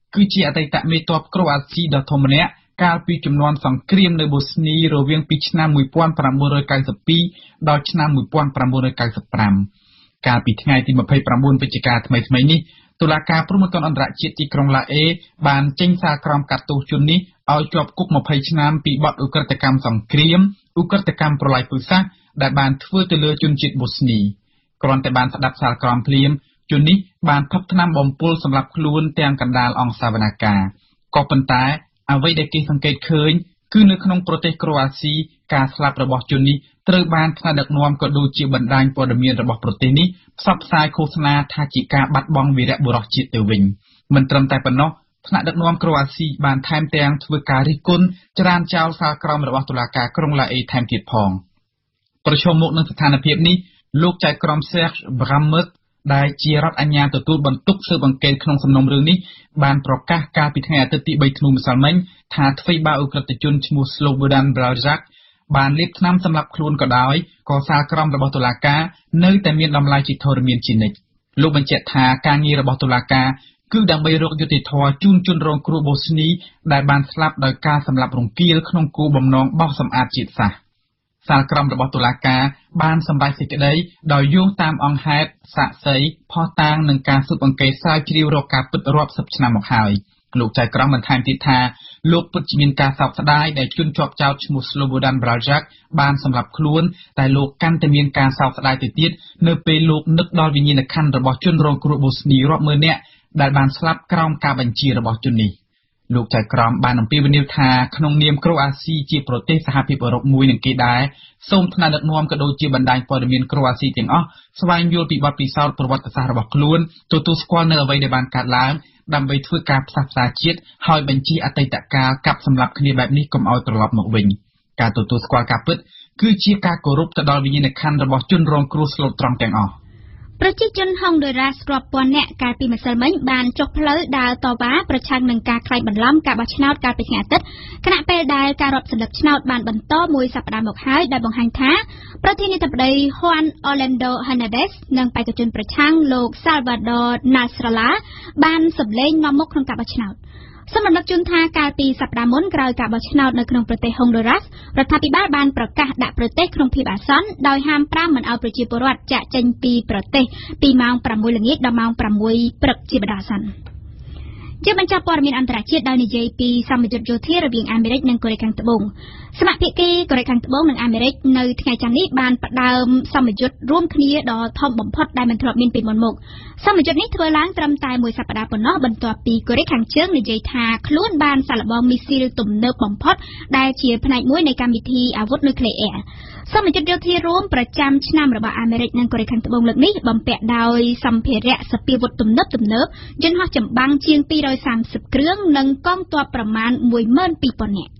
គឺជាអតីតមេទ័ពក្រូអាស៊ីដ៏ធំម្នាក់កាលពីជំនាន់សង្គ្រាមនៅបូស្នីរវាងពីឆ្នាំmột nghìn chín trăm chín mươi haiដល់ឆ្នាំmột nghìn chín trăm chín mươi lămកាលពីថ្ងៃទីยี่สิบเก้าវិច្ឆិកាថ្មីៗនេះតុលាការព្រហ្មទណ្ឌអន្តរជាតិទីក្រុងឡាអេបានចេញសារក្រមកាត់ទោសជននេះឲ្យជាប់គុកยี่สิบឆ្នាំពីបទឧក្រិដ្ឋកម្មសង្គ្រាមឧក្រិដ្ឋកម្មប្រល័យពូជសាសន៍ដែលបានធ្វើទៅលើជនជាតិបូស្នីគ្រាន់តែបានស្ដាប់សារក្រមភ្លាមជននេះបានផឹកថ្នាំបំពុលសម្រាប់ខ្លួនទាំងកណ្ដាលអង្គសាវនាការក៏ប៉ុន្តែអ្វីដែលគេសង្កេតឃើញគឺនៅក្នុងប្រទេសក្រូអាស៊ីការស្លាប់របស់ជននេះត្រូវបានថ្នាក់ដឹកនាំក៏ដូចជាបណ្ដាញព័ត៌មានរបស់ប្រទេសនេះផ្សព្វផ្សាយឃោសនាថាជាការបាត់បង់វីរបុរសជាតិទៅវិញមិនត្រឹមតែប៉ុណ្ណោះថ្នាក់ដឹកនាំក្រូអាស៊ីបានថែមទាំងធ្វើការរិះគន់ច្រានចោលសារក្រមរបស់តុលាការក្រុងឡាអេថែមទៀតផងប្រឈមមុខនឹងស្ថានភាពនេះលោកចៅក្រម Serge Brammertz ដែលជារដ្ឋអាជ្ញាទទួលបន្ទុកស៊ើបអង្កេតក្នុងសំណុំរឿងនេះបានប្រកាសកាលពីថ្ងៃអាទិត្យទីបីធ្នូម្សិលមិញថាទ្វេបាឧក្រិដ្ឋជនឈ្មោះ Slobodan Brejak បានលេបថ្នាំសម្រាប់ខ្លួនក៏ដោយក៏សារក្រមរបស់តុលាការនៅតែមានតម្លៃជាធរមានជានិច្ចលោកបញ្ជាក់ថាការងាររបស់តុលាការគឺដើម្បីរកយុត្តិធម៌ជូនជនរងគ្រោះបូស្នីដែលបានស្លាប់ដោយការសម្លាប់រង្គាលក្នុងគោលបំណងបោះសម្អាតជាតិសាសន៍សាលក្រមរបស់តុលាការបានសម្រេចសេចក្តីដោយយោងតាមអង្គហេតុសាក្សីផុសតាងនឹងការស៊ើបអង្កេតស្រាវជ្រាវរកការពិតរាប់សិបឆ្នាំមកហើយលោកចៅក្រមបានថែមទៀតថាលោកពិតជាមានការសោកស្ដាយដែលជនជាប់ចោទឈ្មោះ Slobodan Brejak បានសម្លាប់ខ្លួនតែលោកកាន់តែមានការសោកស្ដាយទៅទៀតនៅពេលលោកនឹកដល់វិញ្ញាណក្ខន្ធរបស់ជនរងគ្រោះបូស្នីរាប់ម៉ឺននាក់ដែលបានស្លាប់ក្រោមការបញ្ជារបស់ជននេះលោកចៅក្រមបានអំពាវនាវថាក្នុងនាមក្រូអាស៊ីជាប្រទេសសហភាពអឺរ៉ុបមួយនឹងគេដែរសូមថ្នាក់ដឹកនាំក៏ដូចជាបណ្ដាញព័ត៌មានក្រូអាស៊ីទាំងអស់ស្វែងយល់ពីបទពិសោធន៍ប្រវត្តិសាស្ត្ររបស់ខ្លួនទទួលស្គាល់នៅអ្វីដែលបានកើតឡើងដើម្បីធ្វើការផ្សះផ្សាជាតិហើយបញ្ជាអតីតកាលកាប់សម្លាប់គ្នាបែបនេះកុំឲ្យត្រឡប់មកវិញការទទួលស្គាល់ការពិតគឺជាការគោរពទៅដល់វិញ្ញាណក្ខន្ធរបស់ជនរងគ្រោះស្លូតត្រង់ទាំងអស់ប្រជាជនហុងដូរ៉ាសរាប់ពាន់នាក់កាលពីម្សិលមិញបានចុះផ្លូវដើរតវ៉ាប្រឆាំងនឹងការក្លែងបន្លំការបោះឆ្នោតកាលពីថ្ងៃអាទិត្យខណៈពេលដែលការរាប់សន្លឹកឆ្នោតបានបន្តមួយសប្តាហ៍មកហើយដែលបង្ហាញថាប្រធានាធិបតី Juan Orlando Hernández និងបេក្ខជនប្រឆាំងលោក Salvador Nasrallah បានសម្លេងនាំមុខក្នុងការបោះឆ្នោតសូមរំលឹកជូនថាកាលពីសប្តាហ៍មុនក្រោយការបោះឆ្នោតនៅក្នុងប្រទេសហុងដូរ៉ាសរដ្ឋាភិបាលបានប្រកាសដាក់ប្រទេសក្នុងភាពអាសន្នដោយហាមប្រាមមិនឲ្យប្រជាពលរដ្ឋចាកចេញពីប្រទេសពីម៉ោងប្រាំមួយល្ងាចដល់ម៉ោងប្រាំមួយព្រឹកជាបណ្ដោះអាសន្នជាបញ្ចប់ព័ត៌មានអន្តរជាតិដោយនិយាយពីសម្ពាធយោធារវាងអាមេរិកនិងកូរ៉េខាងត្បូងសមាភាគីកូរ៉េខាងត្បូងនិងអាមេរិកនៅថ្ងៃច័ន្ទនេះបានផ្ដើមសម្ពាធរួមគ្នាដ៏ធំបំផុតដែលមិនធ្លាប់មានពីមុនមកសម្ពាធនេះធ្វើឡើងត្រឹមតែមួយសប្តាហ៍ប៉ុណ្ណោះបន្ទាប់ពីកូរ៉េខាងជើងនិយាយថាខ្លួនបានសាកល្បងមីស៊ីលទំនើបបំផុតដែលជាផ្នែកមួយនៃកម្មវិធីអាវុធនុយក្លេអ៊ែរសម្ពាធយោធារួមប្រចាំឆ្នាំរបស់អាមេរិកនិងកូរ៉េខាងត្បូងលើកនេះបំពាក់ដោយសម្ភារៈសពាវុធទំនើបទំនើបយន្តហោះចម្បាំងជាងពីររយសាមសិបគ្រឿងនិងកងទ័ពប្រមាណមួយម៉ឺនពីរពាន់នាក់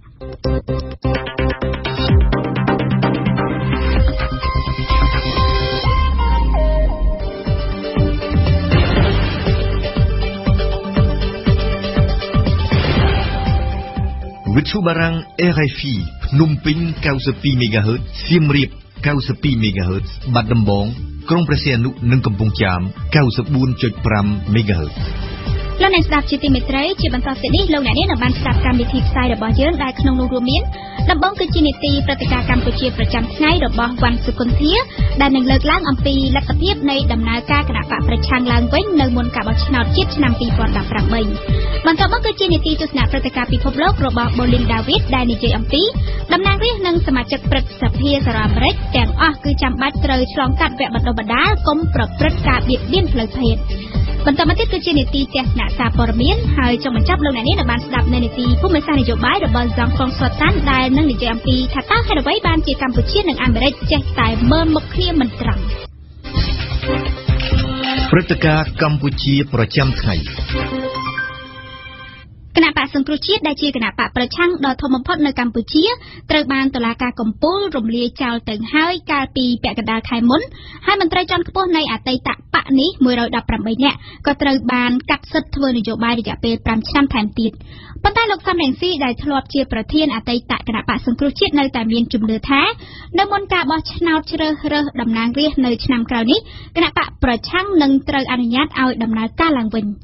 វិទ្យុបារាំង R F I ភ្នំពេញ九十二 មេហ្គាហឺត សៀមរាប九十二 មេហ្គាហឺត បាត់ដំបងក្រុងព្រះសីហនុនិងកំពង់ចាម九十四 5 មេហ្គាហឺតលោកអ្នកស្ដាប់ជាទីមេត្រីជាបន្តទៅនេះលោកអ្នកនាងនឹងបានស្ដាប់កម្មវិធីផ្សាយរបស់យើងដែលក្នុងនោះរួមមានដំបូងគឺជានីតិព្រឹត្តិការណ៍កម្ពុជាប្រចាំថ្ងៃរបស់វ៉ាន់សុគន្ធាដែលនឹងលើកឡើងអំពីលទ្ធភាពនៃដំណើរការគណៈបកប្រឆាំងឡើងវិញនៅមុនការបោះឆ្នោតជាតិឆ្នាំពីរពាន់ដប់ប្រាំបីបន្តមកគឺជានីតិទស្សនៈព្រឹត្តិការណ៍ពិភពលោករបស់ Bolin David ដែលនិយាយអំពីតំណាងរាស្ត្រនិងសមាជិកព្រឹទ្ធសភាសហរដ្ឋអាមេរិកទាំងអស់គឺចាំបាច់ត្រូវឆ្លងកាត់វគ្គបណ្ដុះបណ្ដាលកុំប្រព្រឹត្តការបៀតបៀនផ្លូវភេទបន្តមកទៀតគឺជានីតិទស្សនៈសារព័ត៌មានហើយចុងបញ្ចប់លោកអ្នកនាងនឹងបានស្ដាប់នៅនីតិភូមិសាស្ត្រនយោបាយរបស់ Zhang Fong Sultan ដែលនឹងនិយាយអំពីថាតើហេតុអ្វីបានជាកម្ពុជានិងអាមេរិកចេះតែមើលមុខគ្នាមិនត្រង់ព្រឹត្តិការណ៍កម្ពុជាប្រចាំថ្ងៃគណៈបកសង្គ្រោះជាតិដែលជាគណៈបកប្រឆាំងដ៏ធំបំផុតនៅកម្ពុជាត្រូវបានតុលាការកំពូលរំលាយចោលទៅហើយកាលពីពាក់កណ្ដាលខែមុនហើយមន្ត្រីជាន់ខ្ពស់នៃអតីតបកនេះមួយរយដប់ប្រាំបីនាក់ក៏ត្រូវបានកាត់សិទ្ធិធ្វើនយោបាយរយៈពេលប្រាំឆ្នាំថែមទៀតប៉ុន្តែលោកសំរងស៊ីដែលធ្លាប់ជាប្រធានអតីតគណៈបកសង្គ្រោះជាតិនៅតែមានជំនឿថានៅមុនការបោះឆ្នោតជ្រើសរើសតំណាងរាស្ត្រនៅឆ្នាំក្រោយនេះគណៈបកប្រឆាំងនឹងត្រូវអនុញ្ញាតឲ្យដំណើរការឡើងវិញ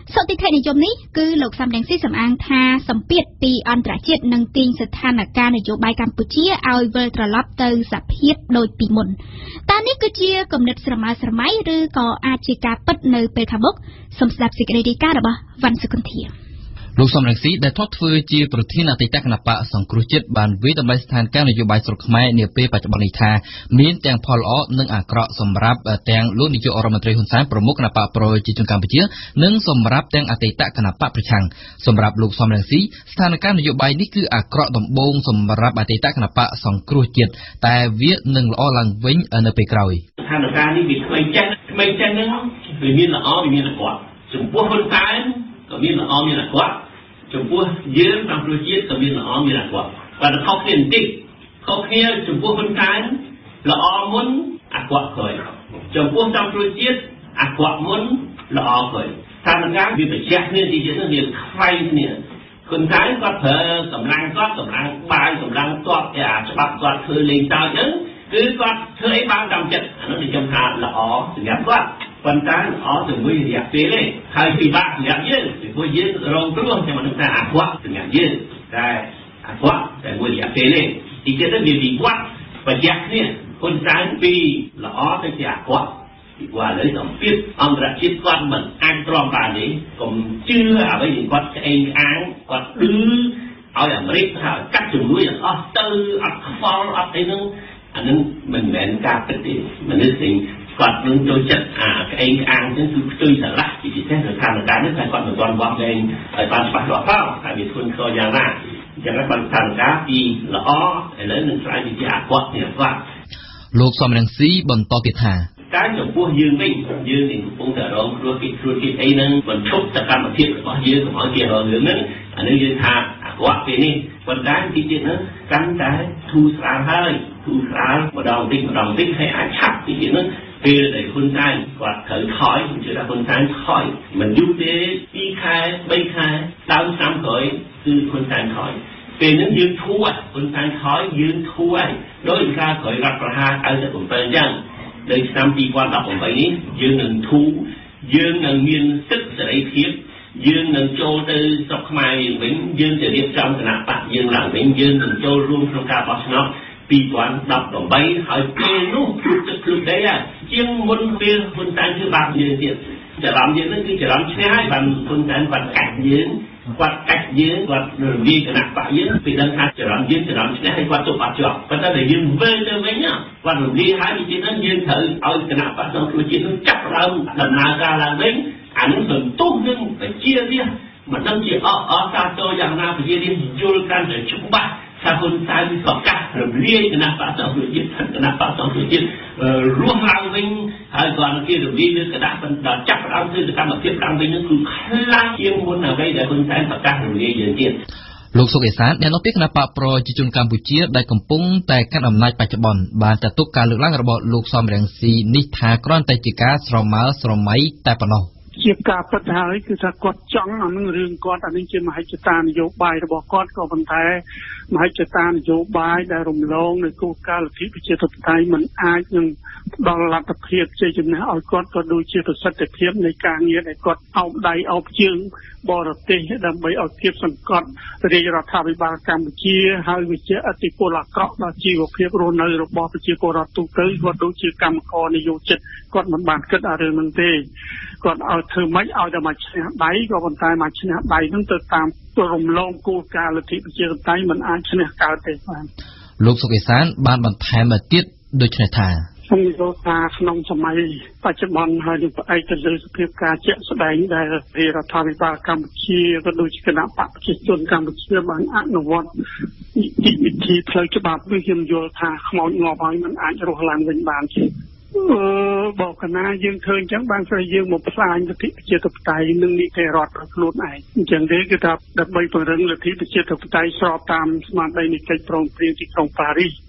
សន្តិភាពនិយមនេះគឺលោកសំរងស៊ីសំអាងថាសម្ពាធពីអន្តរជាតិនឹងទាញស្ថានភាពនយោបាយកម្ពុជាឲ្យវិលត្រឡប់ទៅសភាពដូចពីមុនតើនេះគឺជាគំនិតស្រមើស្រមៃឬក៏អាចជាការពិតនៅពេលខាងមុខសូមស្ដាប់សេចក្តីរាយការណ៍របស់វណ្ណសុគន្ធាលោកសំរងស៊ីដែលធ្លាប់ធ្វើជាប្រធានអតីតគណៈបកសង្គ្រោះជាតិបានវិតម្លៃស្ថានភាពនយោបាយស្រុកខ្មែរនាពេលបច្ចុប្បន្ននេះថាមានទាំងផលល្អនិងអាក្រក់សម្រាប់ទាំងលោកនាយករដ្ឋមន្ត្រីហ៊ុនសែនប្រមុខគណៈបកប្រជាជនកម្ពុជានិងសម្រាប់ទាំងអតីតគណៈបកប្រឆាំងសម្រាប់លោកសំរងស៊ីស្ថានភាពនយោបាយនេះគឺអាក្រក់ដំបូងសម្រាប់អតីតគណៈបកសង្គ្រោះជាតិតែវានឹងល្អឡើងវិញនៅពេលក្រោយស្ថានភាពនេះវាថ្មីចេះថ្មីចេះហ្នឹងវាមានល្អវាមានអាក្រក់ចំពោះហ៊ុនសែនក៏មានល្អមានអាក្រក់ចំពោះយើងតាមប្រជាជាតិក៏មានល្អមានអាក្រក់បើខុសគ្នាបន្តិចខុសគ្នាចំពោះហ៊ុនសែនល្អមុនអាក្រក់ក្រោយចំពោះតាមប្រជាជាតិអាក្រក់មុនល្អក្រោយស្ថានភាពវាបញ្ជាក់គ្នាទីទៀតវាខ្វែងគ្នាហ៊ុនសែនគាត់ប្រើកម្លាំងគាត់កម្លាំងបាយកម្លាំងទ័ពតែអាច្បាប់គាត់ធ្វើលេងសើចហ្នឹងគឺគាត់ធ្វើអីបានតាមចិត្តអានោះខ្ញុំថាល្អសម្រាប់គាត់ប៉ុន្តែល្អជាមួយរយៈពេលទេហើយពិបាកសម្រាប់យើងពីព្រោះយើងរងគ្រោះតែមិនថាអាក្រក់សម្រាប់យើងតែអាក្រក់តែមួយរយៈពេលទេទីទៀតទៅវាវិវត្តបញ្ជាក់គ្នាហ៊ុនសែនពីល្អទៅជាអាក្រក់ពីព្រោះឥឡូវសម្ពាធអន្តរជាតិគាត់មិនអាចទ្រាំបានទេកុំជឿអ្វីដែលគាត់ក្អេងក្អាងគាត់ឌឺឲ្យអាមេរិកថាកាត់ជំនួយអស់ទៅអត់ខ្វល់អត់អីហ្នឹងអានឹងមិនមែនការពិតទេមនុស្សទាំងគាត់នឹងចូលចិត្តអាក្អេងក្អាងហ្នឹងគឺផ្ទុយស្រឡះជាពិសេសនៅខាងការនេះតែគាត់មិនទាន់វាស់លែងឲ្យបានច្បាស់លាស់ផងតែវាធ្ងន់ធ្ងរយ៉ាងណាអញ្ចឹងបានស្ថានភាពពីល្អឥឡូវនឹងស្រាយជាអាក្រក់នេះគាត់លោកសំរងស៊ីបន្តទៀតថាតែចំពោះយើងវិញយើងនឹងកំពុងតែរងគ្រោះពីគ្រោះពីអីហ្នឹងមិនឈប់សកម្មភាពរបស់យើងកុំឲ្យគេរងរឿងហ្នឹងអានេះយើងថាអាក្រក់ពេលនេះប៉ុន្តែទីទៀតហ្នឹងកាន់តែធូរស្រាលហើយធូរស្រាលម្ដងតិចម្ដងតិចហើយអាចឆាប់ទីទៀតហ្នឹងពេលដែលហ៊ុនសែនគាត់ត្រូវថយខ្ញុំជឿថាហ៊ុនសែនថយមិនយូរទេពីរខែបីខែដើមឆ្នាំក្រោយគឺហ៊ុនសែនថយពេលហ្នឹងយើងធូរហ៊ុនសែនថយយើងធូរហើយដោយការក្រោយរដ្ឋប្រហារអៅតែbảyអញ្ចឹងនៅឆ្នាំពីរពាន់ដប់ប្រាំបីនេះយើងនឹងធូរយើងនឹងមានសិទ្ធិសេរីភាពយើងនឹងចូលទៅស្រុកខ្មែរវិញយើងจะរៀបចំគណៈបកយើងឡើងវិញយើងនឹងចូលរួមក្នុងការបោះឆ្នោតពីរពាន់ដប់ប្រាំបីហើយពេលនោះជួបទឹកភ្លុកដែរជាងមុនពេលហ៊ុនសែនធ្វើបាបយើងទៀតច្រឡំយើងនឹងគឺច្រឡំឈ្នះហើយបានហ៊ុនសែនគាត់កាច់យើងគាត់កាច់យើងគាត់រំលាយគណៈបកយើងពីដឹងថាច្រឡំយើងច្រឡំឈ្នះហើយគាត់ទប់អត់ជាប់ប៉ុន្តែតែយើងវិលទៅវិញគាត់រំលាយហើយទីនេះយើងត្រូវឲ្យគណៈបកសង្គ្រោះជាតិនឹងចាប់ដើមដំណើរការឡើងវិញអានោះសន្ទុះនឹងប្រជារាស្ត្រមិនដឹងជាអអសាទរយ៉ាងណាប្រជារាស្ត្រយល់កាន់តែច្បាស់ថាហ៊ុនសែនប្រកាសរំលាយគណៈបកសង្គ្រោះជាតិគណៈបកសង្គ្រោះជាតិរស់ឡើងវិញហើយគាត់គេរំលាយលើគណៈបន្តចាប់ដើមធ្វើសកម្មភាពឡើងវិញនឹងគឺខ្លាំងជាងមុនអ្វីដែលហ៊ុនសែនប្រកាសរំលាយយើងទៀតលោកសុកអេសានអ្នកនាំពាក្យគណៈបកប្រជាជនកម្ពុជាដែលកំពុងតែកាន់អំណាចបច្ចុប្បន្នបានចាត់ទុកការលើកឡើងរបស់លោកសំរងស៊ីនេះថាគ្រាន់តែជាការស្រមើស្រមៃតែប៉ុណ្ណោះជាការពិតហើយគឺថាគាត់ចង់អានឹងរឿងគាត់អានេះជាមហិច្ឆតានយោបាយរបស់គាត់ក៏ប៉ុន្តែមហិច្ឆតានយោបាយដែលរំលងនៅគោលការណ៍លទ្ធិប្រជាធិបតេយ្យមិនអាចនឹងផ្ដល់លទ្ធភាពជ័យជំនះឲ្យគាត់ក៏ដូចជាប្រសិទ្ធភាពនៃការងារដែលគាត់អោបដៃអោបជើងបរទេសដើម្បីឲ្យភាពសង្កត់រាជរដ្ឋាភិបាលកម្ពុជាហើយវាជាអតិពលអាក្រក់ដល់ជីវភាពរស់នៅរបស់ប្រជាពលរដ្ឋទូទៅគាត់ដូចជាកម្មករនយោជិតគាត់មិនបានគិតអារឿងហ្នឹងទេគាត់ឲ្យធ្វើម៉េចឲ្យតែមកឈ្នះដៃក៏ប៉ុន្តែមកឈ្នះដៃហ្នឹងទៅតាមរំលងគោលការណ៍លទ្ធិប្រជាធិបតេយ្យមិនអាចឈ្នះកើតទេបាទលោកសុកអេសានបានបន្ថែមទៀតដូចនេះថាខ្ញុំយល់ថាក្នុងសម័យបច្ចុប្បន្នហើយនឹងផ្អែកទៅលើសភាពការជាក់ស្ដែងដែលរដ្ឋាភិបាលកម្ពុជាក៏ដូចជាគណៈបកប្រជាជនកម្ពុជាបានអនុវត្តនីតិវិធីផ្លូវច្បាប់គឺខ្ញុំយល់ថាខ្មោចងាប់ហើយមិនអាចរស់ឡើងវិញបានទេអឺបើកណាយើងឃើញអញ្ចឹងបានស្រីយើងមកផ្លាញលទ្ធិប្រជាធិបតេយ្យនិងនីតិរដ្ឋរបស់ខ្លួនឯងអញ្ចឹងទេគឺថាដើម្បីពង្រឹងលទ្ធិប្រជាធិបតេយ្យស្របតាមស្មារតីនៃកិច្ចព្រមព្រៀងទីក្រុងប៉ារីស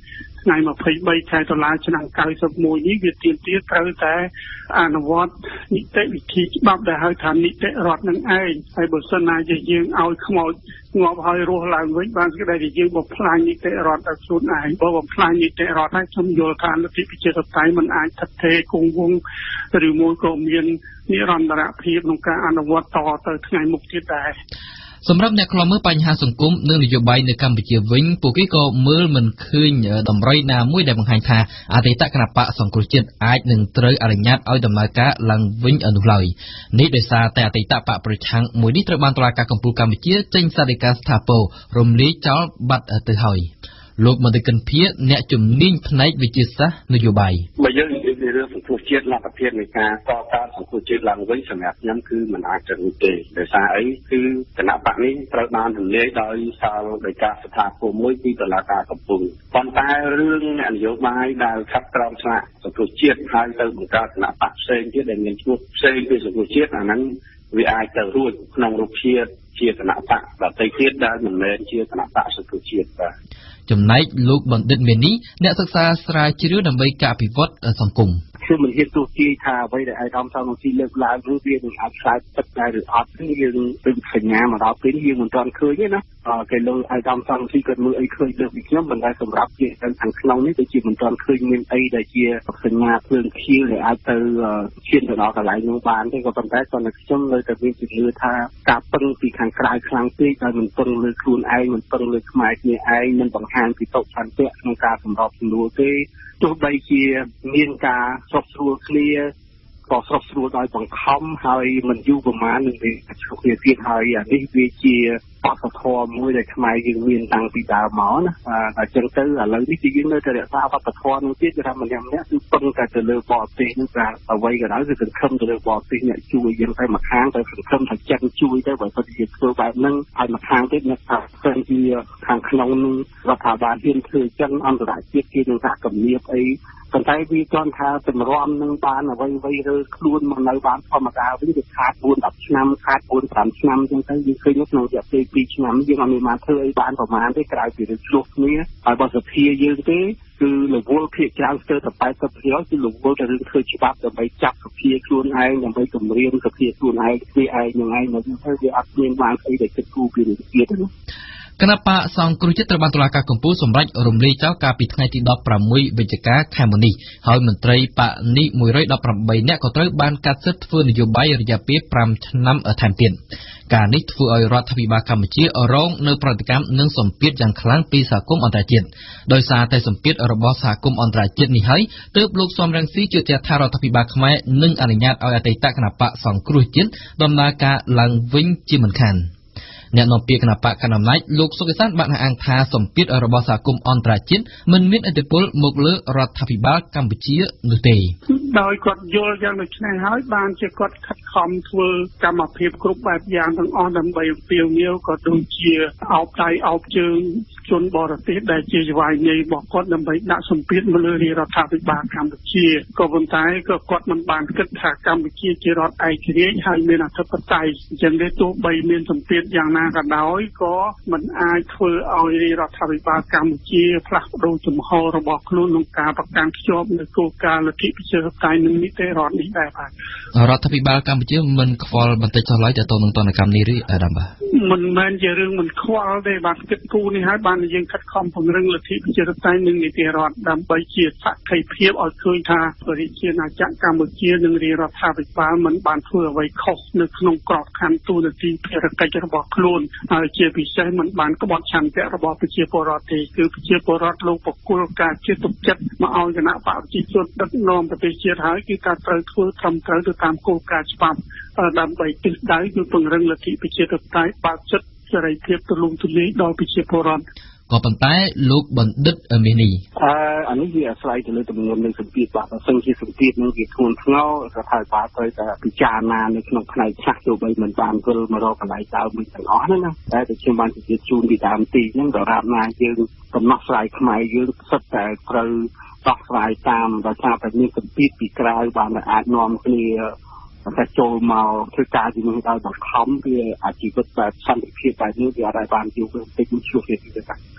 ថ្ងៃยี่สิบสามខែតុលាឆ្នាំเก้าสิบเอ็ดនេះវាទាមទារត្រូវតែអនុវត្តនីតិវិធីច្បាប់ដែលហៅថានីតិរដ្ឋនឹងឯងហើយបើសិនណាជាយើងឲ្យខ្មោចងាប់ហើយរស់ឡើងវិញបានស្ដីតែយើងបំផ្លាញនីតិរដ្ឋដល់ខ្លួនឯងបើបំផ្លាញនីតិរដ្ឋហើយខ្ញុំយល់ថាលទ្ធិប្រជាធិបតេយ្យមិនអាចស្ថិតស្ថេរគង់វង្សឬមួយក៏មាននិរន្តរភាពក្នុងការអនុវត្តតទៅថ្ងៃមុខទៀតដែរសម្រាប់អ្នកខ្លំមើលបញ្ហាសង្គមនិងនយោបាយនៅកម្ពុជាវិញពួកគេក៏មើលមិនឃើញតម្រុយណាមួយដែលបង្ហាញថាអតីតគណបកសង្គ្រោះជាតិអាចនឹងត្រូវអនុញ្ញាតឲ្យដំណើរការឡើងវិញនោះឡើយនេះដោយសារតែអតីតបកប្រឆាំងមួយនេះត្រូវបានតុលាការកំពូលកម្ពុជាចេញសាធិការស្ថាពររំលាយចោលបាត់ទៅហើយលោកមន្ត្រីកិនភាអ្នកជំនាញផ្នែកវិទ្យាសាស្ត្រនយោបាយបើយើងនិយាយពីរឿងសង្គ្រោះជាតិលទ្ធភាពនៃការកសាងសង្គ្រោះជាតិឡើងវិញសម្រាប់ខ្ញុំគឺមិនអាចទៅរួចទេដោយសារអីគឺគណៈបកនេះត្រូវបានរំលាយដោយសាលដោយការស្ថាពរមួយពីតុលាការកំពូលប៉ុន្តែរឿងនយោបាយដែលខិតក្រោមឆ្លាក់សង្គ្រោះជាតិហើយទៅបង្កើតគណៈបកផ្សេងទៀតដែលមានឈ្មោះផ្សេងពីសង្គ្រោះជាតិអាហ្នឹងវាអាចទៅរួចក្នុងរូបភាពជាគណៈបកដទៃទៀតដែលមិនមែនជាគណៈបកសង្គ្រោះជាតិបាទចំណែកលោកបណ្ឌិតមាននេះអ្នកសិក្សាស្រាវជ្រាវដើម្បីការអភិវឌ្ឍសង្គមខ្ញុំមិនហ៊ានទស្សទាយថាអ្វីដែលអាយដាមសំរងស៊ីលើកឡើងគឺវានឹងអាចខ្សែទឹកដែរឬអត់គឺយើងទិញសញ្ញាមកដល់ពេលយើងមិនទាន់ឃើញទេណាគេលើអាយដាមសំរងស៊ីគាត់មើលអីឃើញលើពីខ្ញុំមិនដែរសម្រាប់ជាខាងក្នុងនេះដូចជាមិនទាន់ឃើញមានអីដែលជាសញ្ញាភ្លើងខៀវដែលអាចទៅឈានទៅដល់កន្លែងនោះបានទេក៏ប៉ុន្តែគាត់នៅខ្ញុំនៅតែមានជំនឿថាការពឹងពីខាងក្រៅខ្លាំងពេកដោយមិនពឹងលើខ្លួនឯងមិនពឹងលើខ្មែរគ្នាឯងមិនបង្ហាញពីតុឆន្ទៈក្នុងការសម្របសម្រួលទេទោះបីជាមានការស្រុកស្រួលគ្នាក៏ស្រុកស្រួលដោយបង្ខំហើយមិនយូរប្រហែលនឹងវាឆ្លុះគ្នាទៀតហើយអានេះវាជាបទធម៌មួយដែលខ្មែរយើងមានតាំងពីដើមមកណាអញ្ចឹងទៅឥឡូវនេះគឺយើងនៅតែរក្សាវប្បធម៌នោះទៀតគឺថាម្នាក់ម្នាក់គឺពឹងតែទៅលើបរទេសនោះថាអ្វីក៏ដោយគឺសង្ឃឹមទៅលើបរទេសអ្នកជួយយើងតែមួយខាងតែសង្ឃឹមថាចិនជួយទៅបើសិនជាធ្វើបែបហ្នឹងហើយមួយខាងទៀតអ្នកថាផ្សេងជាខាងក្នុងនោះរដ្ឋាភិបាលហ៊ានធ្វើចឹងអន្តរជាតិគេនឹងថាគំនាបអីប៉ុន្តែវាចង់ថាតម្រាំនឹងបានអ្វីអ្វីរើខ្លួនមកនៅបានធម្មតាវិញវាខាតbốn đến mườiឆ្នាំខាតbốn đến nămឆ្នាំអញ្ចឹងទៅយើងឃើញក្នុងរយៈពេលពីរឆ្នាំយើងអត់មានបានធ្វើអីបានប្រហែលទេក្រៅពីរឿងឆ្លោះគ្នាហើយបើសភាយើងទេគឺរវល់ភាគច្រើនស្ទើរតែ八十%គឺរវល់តែរឿងធ្វើច្បាប់ដើម្បីចាប់សភាខ្លួនឯងដើម្បីគម្រាមសភាខ្លួនឯងពីឯងនឹងឯងមកទៅវាអត់មានបានអីដែលគិតគូរពីរឿងទៀតទេគណៈបកសង្គ្រោះជាតិត្រូវបានតុលាការកំពូលសម្រេចរំលាយចោលកាលពីថ្ងៃទី16វិច្ឆិកាខែមុននេះហើយមន្ត្រីបកនេះមួយរយដប់ប្រាំបីនាក់ក៏ត្រូវបានកាត់សិទ្ធិធ្វើនយោបាយរយៈពេលប្រាំឆ្នាំថែមទៀតការនេះធ្វើឲ្យរដ្ឋាភិបាលកម្ពុជារងនៅប្រតិកម្មនិងសម្ពាធយ៉ាងខ្លាំងពីសហគមន៍អន្តរជាតិដោយសារតែសម្ពាធរបស់សហគមន៍អន្តរជាតិនេះហើយទើបលោកសំរងស៊ីជឿជាក់ថារដ្ឋាភិបាលខ្មែរនឹងអនុញ្ញាតឲ្យអតីតគណៈបកសង្គ្រោះជាតិដំណើរការឡើងវិញជាមិនខានអ្នកនាំពាក្យគណៈបកកណ្ដាលអំណាចលោកសុកអេសានបានអះអាងថាសម្ពាធរបស់សហគមន៍អន្តរជាតិមិនមានឥទ្ធិពលមកលើរដ្ឋាភិបាលកម្ពុជានោះទេដោយគាត់យល់យ៉ាងដូចនេះហើយបានជាគាត់ខិតខំធ្វើកម្មភាពគ្រប់បែបយ៉ាងទាំងអស់ដើម្បីអំពាវនាវក៏ដូចជាអោបដៃអោបជើងជនបរទេសដែលជាចៅហ្វាយនៃរបស់គាត់ដើម្បីដាក់សម្ពាធមកលើរដ្ឋាភិបាលកម្ពុជាក៏ប៉ុន្តែក៏គាត់មិនបានគិតថាកម្ពុជាជារដ្ឋឯករាជ្យហើយមានអធិបតេយ្យអញ្ចឹងទេទោះបីមានសម្ពាធយ៉ាងណាក៏ដោយក៏មិនអាចធ្វើឲ្យរដ្ឋាភិបាលកម្ពុជាផ្លាស់ប្ដូរជំហររបស់ខ្លួនក្នុងការប្រកាន់ខ្ជាប់នូវគោលការណ៍លទ្ធិប្រជាធិបតេយ្យនិងនីតិរដ្ឋនេះដែរបាទរដ្ឋាភិបាលកម្ពុជាមិនខ្វល់បន្តិចចុះឡើយទៅនឹងទណ្ឌកម្មនេះឬអាដាមបាទមិនមែនជារឿងមិនខ្វល់ទេបាទគិតគូរនេះហើយបានយើងខិតខំពង្រឹងលទ្ធិប្រជាធិបតេយ្យនិងនីតិរដ្ឋដើម្បីជាសក្ខីភាពឲ្យឃើញថាប្រជាណាចក្រកម្ពុជានិងរដ្ឋាភិបាលមិនបានធ្វើអ្វីខុសនៅក្នុងក្របខ័ណ្ឌទូនាទីភារកិច្ចរបស់ខ្លួនហើយជាពិសេសមិនបានក្បត់ឆន្ទៈរបស់ប្រជាពលរដ្ឋទេគឺប្រជាពលរដ្ឋលោកបកគលការជាទុកចិត្តមកឲ្យគណៈបកប្រជាជនដឹកនាំប្រទេសជាតិហើយគឺការត្រូវធ្វើត្រឹមត្រូវទៅតាមគោលការណ៍ច្បាប់ដើម្បីទិសដៅគឺពង្រឹងលទ្ធិប្រជាធិបតេយ្យបើកចិត្តសេរីភាពទូលំទូលាយដល់ប្រជាពលរដ្ឋក៏ប៉ុន្តែលោកបណ្ឌិតមាសនេះអឺអានេះវាអាស្រ័យទៅលើទំនួលនៃសម្ពាធបាទបើសិនជាសម្ពាធនឹងវាធ្ងន់ធ្ងររដ្ឋាភិបាលត្រូវតែពិចារណានៅក្នុងផ្នែកខ្លះទោះបីមិនបានវិលមករកកន្លែងដើមវិញទាំងអស់ហ្នឹងណាតែតែខ្ញុំបានជម្រាបជូនពីដើមទីអញ្ចឹងដរាបណាយើងកំណត់ស្រាយខ្មែរយើងសិតតែត្រូវដោះស្រាយតាមដោយសារតែមានសម្ពាធពីក្រៅបានអាចនាំគ្នាតែចូលមកធ្វើការជាមួយដោយបង្ខំវាអាជីវកម្មបែបសន្តិភាពបែបនេះវាអាចបានយូរទៅតិចឆ្លុះគ្នាទៀត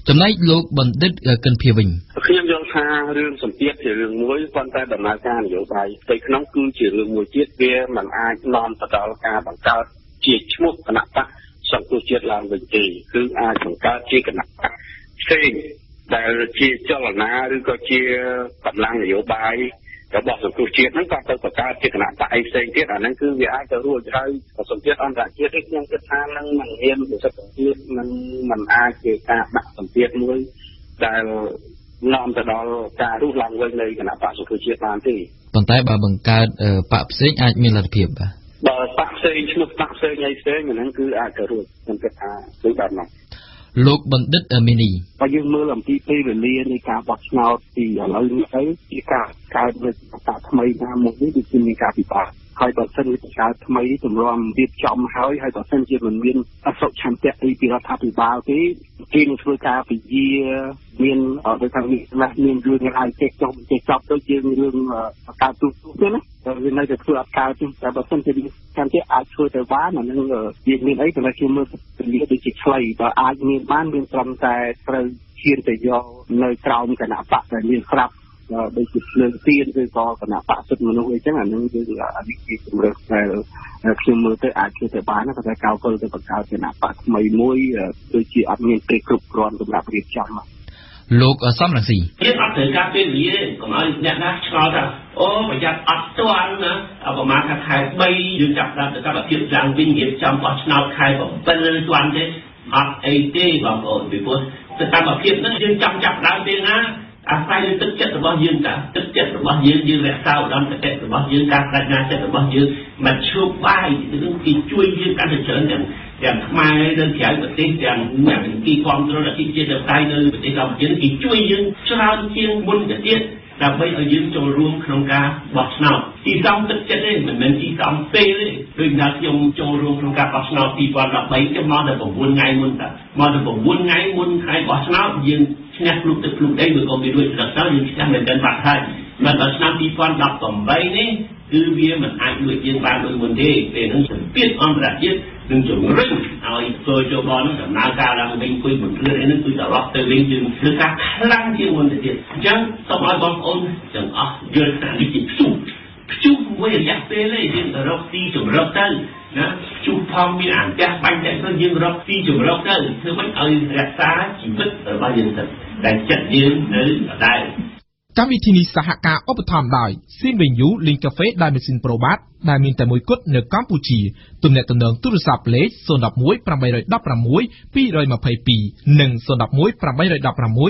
ចំណែកលោកបណ្ឌិតកិនភីវិញខ្ញុំយល់ថារឿងសម្ពាធជារឿងមួយប៉ុន្តែដំណើរការនយោបាយផ្ទៃក្នុងគឺជារឿងមួយទៀតវាមិនអាចនាំទៅដល់ការបង្កើតជាឈ្មោះគណៈបកសង្គ្រោះជាតិឡើងវិញទេគឺអាចបង្កើតជាគណៈបកផ្សេងដែលជាចលនាឬក៏ជាកម្លាំងនយោបាយរបស់សង្គ្រោះជាតិហ្នឹងក៏ទៅបង្កើតជាគណៈបកផ្សេងទៀតអាហ្នឹងគឺវាអាចទៅរួចហើយសម្ពាធអន្តរជាតិខ្ញុំគិតថានឹងមិនមានប្រសិទ្ធភាពមិនមិនអាចជាការដាក់សម្ពាធមួយដែលនាំទៅដល់ការរស់ឡើងវិញនៃគណៈបកសង្គ្រោះជាតិបានទេប៉ុន្តែបើបង្កើតបកផ្សេងអាចមានលទ្ធភាពបាទបើបកផ្សេងឈ្មោះបកផ្សេងអីផ្សេងហ្នឹងគឺអាចទៅរួចខ្ញុំគិតថាគឺបែបហ្នឹងលោកបណ្ឌិតមីនីបើយើងមើលអំពីពេលវេលានៃការបោះឆ្នោតពីឥឡូវនេះទៅជាការកើតនៅបកថ្មីណាមួយនេះគឺមានការពិបាកហើយបើសិនជាការថ្មីទម្រាំរៀបចំហើយហើយបើសិនជាមិនមានអសុឆន្ទៈពីរដ្ឋាភិបាលទេគេនឹងធ្វើការពជាមានដោយថានេះណាមានរឿងឲ្យចេះចុះចេះចប់ទៅជារឿងការទូទៅណាវានៅតែធ្វើអត់កើតទេតែបើសិនជាកាន់តែអាចធ្វើទៅបានអានឹងវាមានអីតែគេមើលពលិដូចជាខ្លីបើអាចមានបានមានត្រឹមតែត្រូវឈានទៅយកនៅក្រោមគណៈបកដែលមានស្រាប់ដូចជាភ្លើងទៀនឬក៏គណៈបកសិទ្ធិមនុស្សអីចឹងអានឹងគឺអានេះជាជំរឿនដែលខ្ញុំមើលទៅអាចធ្វើទៅបានតែកៅកលទៅបង្កើតគណៈបកថ្មីមួយដូចជាអត់មានពេលគ្រប់គ្រាន់សម្រាប់រៀបចំលោកសំរងស៊ីយើងអត់ត្រូវការពេលវេលាកុំឲ្យអ្នកណាឆ្ងល់ថាអូប្រយ័ត្នអត់ទាន់ណាប្រហែលថាខែបីយើងចាប់ដើមទៅកម្មវិធីឡើងវិញរៀបចំបោះឆ្នោតខែbảyទាន់ទេអត់អីទេបងប្អូនពីព្រោះទៅកម្មវិធីហ្នឹងយើងចាំចាប់ដើមពេលណាអាស្រ័យលើទឹកចិត្តរបស់យើងតាទឹកចិត្តរបស់យើងយើងរក្សាឧត្តមគតិរបស់យើងការប្រាជ្ញាចិត្តរបស់យើងមិនឈប់បាយគឺគេជួយយើងកាន់តែច្រើនទាំងទាំងខ្មែរនៅក្រៅប្រទេសទាំងអ្នកទីគ្រប់គ្រងអធិជាតិដៃនៅប្រទេសកម្ពុជាគេជួយយើងច្រើនជាងមុនទៅទៀតដើម្បីឲ្យយើងចូលរួមក្នុងការបោះឆ្នោតទីសំទឹកចិត្តទេមិនមែនទីសំពេលទេដូចណាខ្ញុំចូលរួមក្នុងការបោះឆ្នោតពីរពាន់ដប់បីខ្ញុំមកដល់៩ថ្ងៃមុនតាមកដល់៩ថ្ងៃមុនថ្ងៃបោះឆ្នោតយើងឈ្នះគ្រប់ទឹកគ្រប់ដីមួយក៏មានរួចដល់ទៅយើងឈ្នះមែនទែនបាត់ហើយមកដល់ឆ្នាំពីរពាន់ដប់ប្រាំនេះគឺវាមិនអាចដូចយើងបានដូចមុនទេពេលហ្នឹងសម្ពាធអន្តរជាតិនឹងជំរុញឲ្យធ្វើចូលបនដំណើរការឡើងវិញគួយបន្ទឿនអីហ្នឹងគឺត្រឡប់ទៅវិញយើងធ្វើការខ្លាំងជាងមុនទៅទៀតអញ្ចឹងសូមឲ្យបងប្អូនទាំងអស់យល់ថានេះជាព្យុះព្យុះមួយរយៈពេលនេះយើងទៅរកទីជម្រកទៅណាជួបផងមានអន្តះបាញ់តែទៅយើងរកទីជម្រកទៅធ្វើមិនឲ្យរក្សាជីវិតរបស់យើងទៅតែចិត្តយើងនៅដដែលកម្មវិធីនេះសហការឧបត្ថម្ភដោយ Sinvenue Link Cafe ដែលមាន Sin Probat ដែលមានតែមួយគត់នៅកម្ពុជាទំនាក់ទំនងទូរស័ព្ទលេខศูนย์ หนึ่ง หนึ่ง แปด หนึ่ง หนึ่ง หก สอง สอง สอง និង ศูนย์ หนึ่ง หนึ่ง แปด หนึ่ง หนึ่ง สอง สอง สอง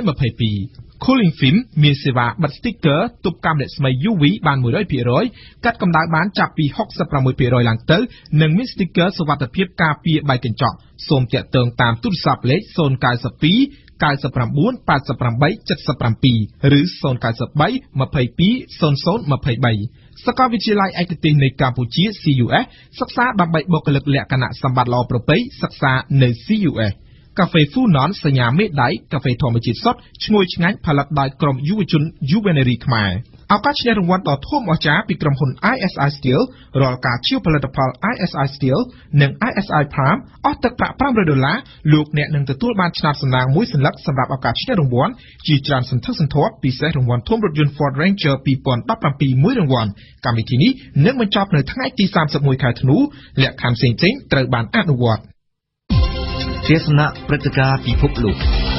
Cooling Film មានសេវាបិទ sticker ទប់កាំរស្មី យូ វី បានone hundred percent កាត់កម្ដៅបានចាប់ពីsixty-six percent ឡើងទៅនិងមាន sticker សុវត្ថិភាពការពារបែកកញ្ចក់សូមទាក់ទងតាមទូរស័ព្ទលេខศูนย์ เก้า สอง เก้า แปด แปด เจ็ด เจ็ด เจ็ด ឬศูนย์ เก้า สาม สอง ยี่ สอง ศูนย์ ศูนย์ ยี่ สามសាកលវិទ្យាល័យឯកទេសនៃកម្ពុជា ซี ยู เอส សិក្សាដើម្បីបុគ្គលិកលក្ខណៈសម្បត្តិល្អប្រពៃសិក្សានៅ ซี ยู เอส កាហ្វេ Funon សញ្ញាមេដៃកាហ្វេធម្មជាតិសុទ្ធឈ្ងុយឆ្ងាញ់ផលិតដោយក្រុមយុវជន Juvenery ខ្មែរឱកាសឈ្នះរង្វាន់ដ៏ធំអស្ចារ្យពីក្រុមហ៊ុន ไอ เอส ไอ Steel រាល់ការជាផលិតផល ไอ เอส ไอ Steel និង ไอ เอส ไอ Prime អស់ទឹកប្រាក់five hundredដុល្លារលោកអ្នកនឹងទទួលបានឆ្នោតសំណាងមួយសន្លឹកសម្រាប់ឱកាសឈ្នះរង្វាន់ជាច្រើនសន្ធឹកសន្ធាប់ពិសេសរង្វាន់ធំរថយន្ត Ford Ranger twenty seventeenមួយរង្វាន់កម្មវិធីនេះនឹងបញ្ចប់នៅថ្ងៃទីthirty-firstខែធ្នូលក្ខខណ្ឌផ្សេងៗត្រូវបានអនុវត្តទេសនាព្រឹត្តិការណ៍ពិភពលោក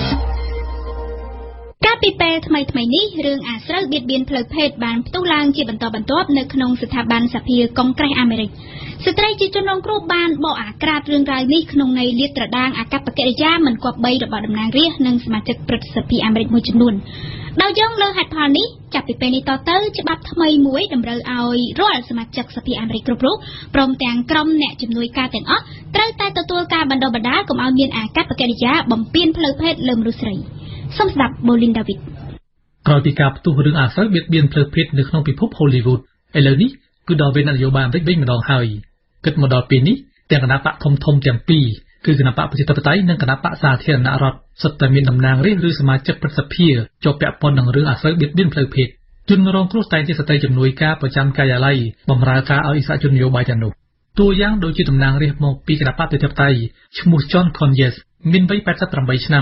កាលពីពេលថ្មីថ្មីនេះរឿងអាស្រូវបៀតបៀនផ្លូវភេទបានផ្ទុះឡើងជាបន្តបន្ទាប់នៅក្នុងស្ថាប័នសភាកុងក្រេសអាមេរិកស្ត្រីជាជនរងគ្រោះបានបកអាក្រាតរឿងរ៉ាវនេះក្នុងន័យលាតត្រដាងអាកប្បកិរិយាមិនគប្បីរបស់តំណាងរាស្ត្រនិងសមាជិកព្រឹទ្ធសភាអាមេរិកមួយចំនួនដោយយោងលើហេតុផលនេះចាប់ពីពេលនេះតទៅច្បាប់ថ្មីមួយតម្រូវឲ្យរាល់សមាជិកសភាអាមេរិកគ្រប់រូបព្រមទាំងក្រុមអ្នកជំនួយការទាំងអស់ត្រូវតែទទួលការបណ្ដុះបណ្ដាលកុំឲ្យមានអាកប្បកិរិយាបំពានផ្លូវភេទលើមនុស្សស្រីសូមស្ដាប់ Bolin David ក្រោយពីការផ្ទុះរឿងអាស្រូវបៀតបៀនផ្លូវភេទនៅក្នុងពិភព Hollywood ឥឡូវនេះគឺដល់វេនយោបាយអាមេរិកវិញម្ដងហើយគិតមកដល់ពេលនេះទាំងគណៈបកធំធំទាំងពីរគឺគណៈបកប្រជាធិបតេយ្យនិងគណៈបកសាធារណរដ្ឋសុទ្ធតែមានតំណាងរាស្ត្រឬសមាជិកព្រឹទ្ធសភាជាប់ពាក់ព័ន្ធនឹងរឿងអាស្រូវបៀតបៀនផ្លូវភេទជនរងគ្រោះតែងជាស្ត្រីជំនួយការប្រចាំការិយាល័យបម្រើការឲ្យអិសរាជជននយោបាយទាំងនោះតួយ៉ាងដូចជាតំណាងរាស្ត្រមកពីគណៈបកប្រជាធិបតេយ្យឈ្មោះ John Conyers មានវ័យeighty-eightឆ្នាំ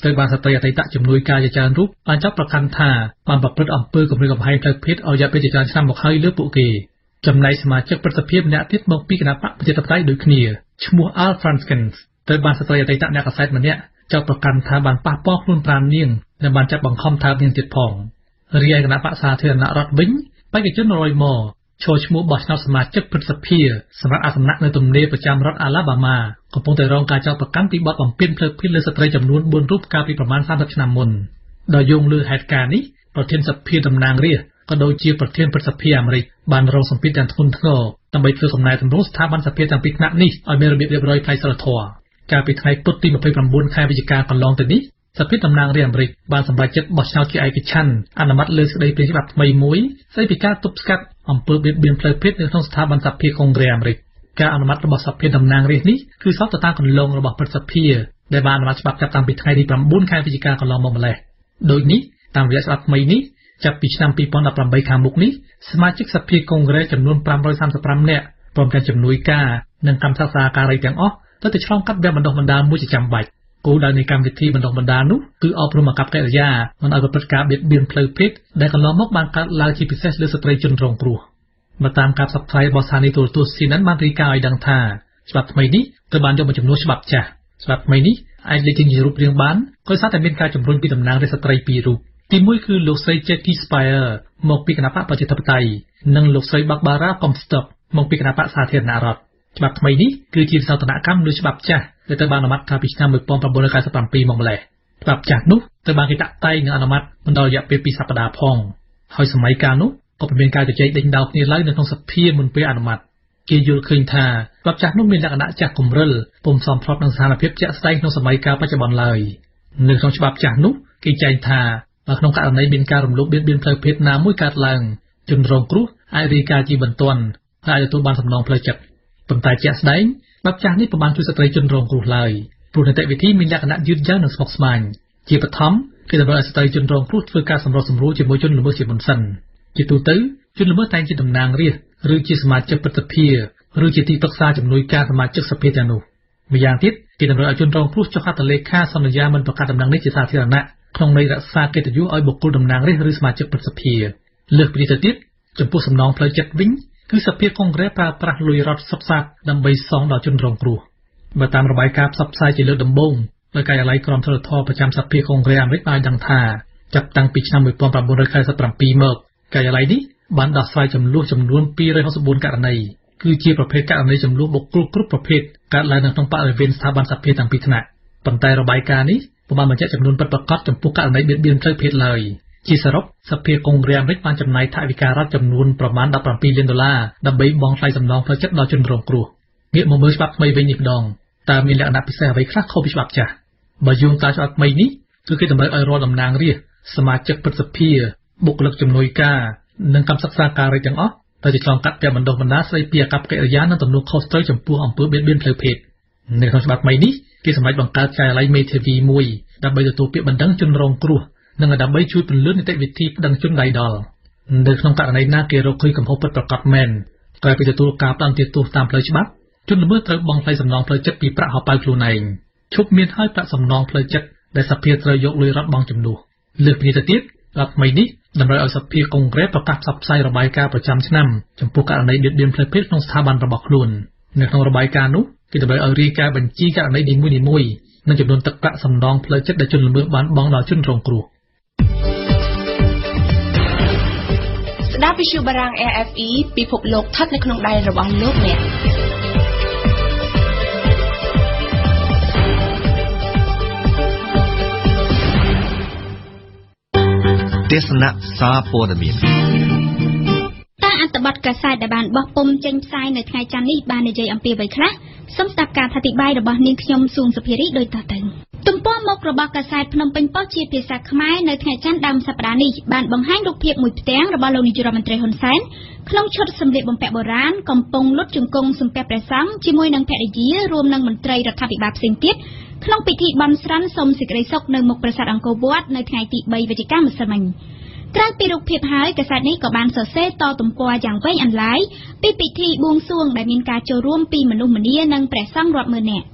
ត្រូវបានស្ត្រីអតីតជំនួយការជាច្រើនរូបបានចាប់ប្រកាន់ថាបានប្រព្រឹត្តអំពើគំរាមកំហែងផ្លូវភេទអស់រយៈពេលជាច្រើនឆ្នាំមកហើយលើពួកគេចំណែកសមាជិកព្រឹទ្ធសភាម្នាក់ទៀតមកពីគណៈបកប្រជាធិបតេយ្យដូចគ្នាឈ្មោះ Al Franskens ត្រូវបានស្ត្រីអតីតអ្នកកាសែតម្នាក់ចាប់ប្រកាន់ថាបានប៉ះពាល់ខ្លួនប្រាណនាងនិងបានចាប់បង្ខំថើបនាងទៀតផងរីឯគណៈបកសាធារណរដ្ឋវិញបេក្ខជន Roy Moore ចូលឈ្មោះបោះឆ្នោតសមាជិកព្រឹទ្ធសភាសម្រាប់អាសនៈនៅទំនេរប្រចាំរដ្ឋ Alabama កំពុងតែរងការចោទប្រកាន់ពីបទបំពានផ្លូវភេទលើស្ត្រីចំនួនបួនរូបកាលពីប្រមាណសាមសិបឆ្នាំមុនដោយយោងលើហេតុការណ៍នេះប្រធានសភាតំណាងរាស្ត្រក៏ដូចជាប្រធានព្រឹទ្ធសភាអាមេរិកបានរងសម្ពាធយ៉ាងធ្ងន់ធ្ងរដើម្បីធ្វើសំណែតម្រង់ស្ថាប័នសភាទាំងពីរថ្នាក់នេះឲ្យមានរបៀបរៀបរយផ្នែកសីលធម៌កាលពីថ្ងៃពុធទីម្ភៃប្រាំបួនខែវិច្ឆិកាកន្លងទៅនេះសភាតំណាងរាស្ត្រអាមេរិកបានសម្រេចចិត្តបោះឆ្នោតជាឯកច្ឆន្ទអនុម័តលើសេចក្តីព្រាងច្បាប់ថ្មីមួយស្តីពីការទប់ស្កាត់អំពើបៀតបៀនផ្លូវភេទនៅក្នុងស្ថាប័នសភាកុងក្រែសអាមេរិកការអនុម័តរបស់សភាតំណាងរាស្ត្រនេះគឺស្របទៅតាមគន្លងរបស់ព្រឹទ្ធសភាដែលបានអនុម័តច្បាប់ចាប់តាំងពីថ្ងៃទីប្រាំបួនខែវិច្ឆិកាកន្លងមកម្ល៉េះដូចនេះតាមរយៈច្បាប់ថ្មីនេះចាប់ពីឆ្នាំពីរពាន់ដប់ប្រាំបីខាងមុខនេះសមាជិកសភាកុងក្រែសចំនួនប្រាំរយសាមសិបប្រាំនាក់ព្រមទាំងជំនួយការនិងកម្មសិក្សាការីទាំងអស់ទៅតែឆ្លងកាត់វគ្គបណ្ដុះបណ្ដាលមួយជាចាំបាច់គោលដៅនៃកម្មវិធីបណ្ដុះបណ្ដាលនោះគឺអប់រំអាកប្បកិរិយាមិនឲ្យប្រព្រឹត្តការបៀតបៀនផ្លូវភេទដែលកន្លងមកបានកើតឡើងជាពិសេសលើស្ត្រីជនរងគ្រោះបើតាមការផ្សព្វផ្សាយរបស់ស្ថានីយទូរទស្សន៍ C N N បានរាយការណ៍ឲ្យដឹងថាច្បាប់ថ្មីនេះត្រូវបានយកមកជំនួសច្បាប់ចាស់ច្បាប់ថ្មីនេះអាចលេចចេញជារូបរាងបានដោយសារតែមានការជំរុញពីតំណាងរាស្ត្រស្ត្រីពីររូបទីមួយគឺលោកស្រី Jackie Speier មកពីគណៈបកប្រជាធិបតេយ្យនិងលោកស្រី Barbara Comstock មកពីគណៈបកសាធារណរដ្ឋច្បាប់ថ្មីនេះគឺជាសោតនកម្មលើច្បាប់ចាស់ដែលត្រូវបានអនុម័តកាលពីឆ្នាំmột nghìn chín trăm chín mươi bảyមកម្ល៉េះច្បាប់ចាស់នោះត្រូវបានគេដាក់តែងនិងអនុម័តបណ្ដោយរយៈពេលពីរសប្តាហ៍ផងហើយសម័យកាលនោះក៏មានការជជែកដេញដោលគ្នាឡើងនៅក្នុងសភាមុនពេលអនុម័តគេយល់ឃើញថាច្បាប់ចាស់នោះមានលក្ខណៈចាស់គំរិលពុំសមស្របនឹងស្ថានភាពជាក់ស្ដែងក្នុងសម័យកាលបច្ចុប្បន្នឡើយនៅក្នុងច្បាប់ចាស់នោះគេចែងថាបើក្នុងករណីមានការរំលោភបៀតបៀនផ្លូវភេទណាមួយកើតឡើងជនរងគ្រោះអាចរាយការណ៍ជាបន្ទាន់ហើយទទួលបានសំណងផ្លូវចិត្តប៉ុន្តែជាក់ស្ដែងច្បាប់ចាស់នេះពុំបានជួយស្ត្រីជនរងគ្រោះឡើយព្រោះនីតិវិធីមានលក្ខណៈយឺតយ៉ាវនិងស្មុគស្មាញជាបឋមគេតម្រូវឲ្យស្ត្រីជនរងគ្រោះធ្វើការសម្របសម្រួលជាមួយជនល្មើសជាមុនសិនជាទូទៅជនល្មើសតែងជាតំណាងរាស្ត្រឬជាសមាជិកព្រឹទ្ធសភាឬជាទីប្រឹក្សាជំនួយការសមាជិកសភាទាំងនោះម្យ៉ាងទៀតគេតម្រូវឲ្យជនរងគ្រោះចុះហត្ថលេខាសន្យាមិនប្រកាសតំណែងនេះជាសាធារណៈក្នុងន័យរក្សាកិត្តិយសឲ្យបុគ្គលតំណាងរាស្ត្រឬសមាជិកព្រឹទ្ធសភាលើសពីនេះទៅទៀតចំពោះសំណងផ្លូវចិត្តវិញគឺសភាកុងក្រែសប្រើប្រាស់លុយរដ្ឋសុទ្ធសាធដើម្បីសងដល់ជនរងគ្រោះបើតាមរបាយការណ៍ផ្សព្វផ្សាយជាលើកដំបូងដោយការិយាល័យក្រមសីលធម៌ប្រចាំសភាកុងក្រែសអាមេរិកបានដឹងថាចាប់តាំងពីឆ្នាំmột nghìn chín trăm chín mươi bảyមកការិយាល័យនេះបានដោះស្រាយចំនួនចំនួនពីររយហកសិបបួនករណីគឺជាប្រភេទករណីចំនួនបុគ្គលគ្រប់ប្រភេទកើតឡើងនៅក្នុងបរិវេណស្ថាប័នសភាទាំងពីរថ្នាក់ប៉ុន្តែរបាយការណ៍នេះពុំបានបញ្ជាក់ចំនួនពិតប្រាកដចំពោះករណីបៀតបៀនផ្លូវភេទឡើយជាសរុបសភាកុងក្រែសអាមេរិកបានចំណាយថវិការដ្ឋចំនួនប្រមាណដប់ប្រាំពីរលានដុល្លារដើម្បីបង់ថ្លៃសំណងផ្លូវចិត្តដល់ជនរងគ្រោះងាកមកមើលច្បាប់ថ្មីវិញនេះម្ដងតើមានលក្ខណៈពិសេសអ្វីខ្លះខុសពីច្បាប់ចាស់បើយោងតាមច្បាប់ថ្មីនេះគឺគេតម្រូវឲ្យរាល់តំណាងរាស្ត្រសមាជិកព្រឹទ្ធសភាបុគ្គលិកជំនួយការនិងកម្មសិក្សាការីទាំងអស់ត្រូវឆ្លងកាត់វគ្គបណ្ដុះបណ្ដាលស្តីពីអាកប្បកិរិយានិងទំនួលខុសត្រូវចំពោះអំពើបៀតបៀនផ្លូវភេទនៅក្នុងច្បាប់ថ្មីនេះគេសម្រេចបង្កើតការិយាល័យមេធាវីមួយដើម្បីទទួលពាក្យបណ្ដឹងជនរងគ្រោះនិងដើម្បីជួយពន្លឿននីតិវិធីប្តឹងជនដៃដល់នៅក្នុងករណីណាគេរកឃើញកំហុសពិតប្រាកដមែនក្រៅពីទទួលការផ្តន្ទាទោសតាមផ្លូវច្បាប់ជនល្មើសត្រូវបង់ថ្លៃសំណងផ្លូវចិត្តពីប្រាក់ហោប៉ៅខ្លួនឯងឈប់មានហើយប្រាក់សំណងផ្លូវចិត្តដែលសភាត្រូវយកលុយរដ្ឋបង់ជំនួសលើសពីនេះទៅទៀតរដ្ឋថ្មីនេះតម្រូវឲ្យសភាកុងក្រែសប្រកាសផ្សព្វផ្សាយរបាយការណ៍ប្រចាំឆ្នាំចំពោះករណីបៀតបៀនផ្លូវភេទក្នុងស្ថាប័នរបស់ខ្លួននៅក្នុងរបាយការណ៍នោះគេតម្រូវឲ្យរាយការណ៍បញ្ជីករណីនីមួយៗនិងចំនួនទឹកប្រាក់សំណងផ្លូវចិត្តដែលជនល្មើសបានបង់ដល់ជនរងគ្រោះស្ដាប់វិទ្យុបារាំង R F E ពិភពលោកស្ថិតនៅក្នុងដៃរបស់លោកអ្នកទេសនាសារព័ត៌មានតាអត្ថបទកាសែតដែលបានបោះពុម្ពចេញផ្សាយនៅថ្ងៃច័ន្ទនេះបាននិយាយអំពីអ្វីខ្លះសូមស្ដាប់ការអធិប្បាយរបស់នាងខ្ញុំសួងសុភារីដូចតទៅទំព័រមុខរបស់កាសែតភ្នំពេញប៉ុស្តិ៍ជាភាសាខ្មែរនៅថ្ងៃច័ន្ទដើមសប្តាហ៍នេះបានបង្ហាញរូបភាពមួយផ្ទាំងរបស់លោកនាយករដ្ឋមន្ត្រីហ៊ុនសែនក្នុងឈុតសម្លៀកបំពាក់បុរាណកំពុងលុតជង្គង់សំពះព្រះសង្ឃជាមួយនឹងភរិយារួមនឹងមន្ត្រីរដ្ឋាភិបាលផ្សេងទៀតក្នុងពិធីបន់ស្រន់សុំសេចក្តីសុខនៅមុខប្រាសាទអង្គរវត្តនៅថ្ងៃទីបីវិច្ឆិកាម្សិលមិញក្រៅពីរូបភាពហើយកាសែតនេះក៏បានសរសេរតទំព័រយ៉ាងវែងអន្លាយពីពិធីបួងសួងដែលមានការចូលរួមពីមនុស្សម្នានិងព្រះសង្ឃរាប់ម៉ឺននាក់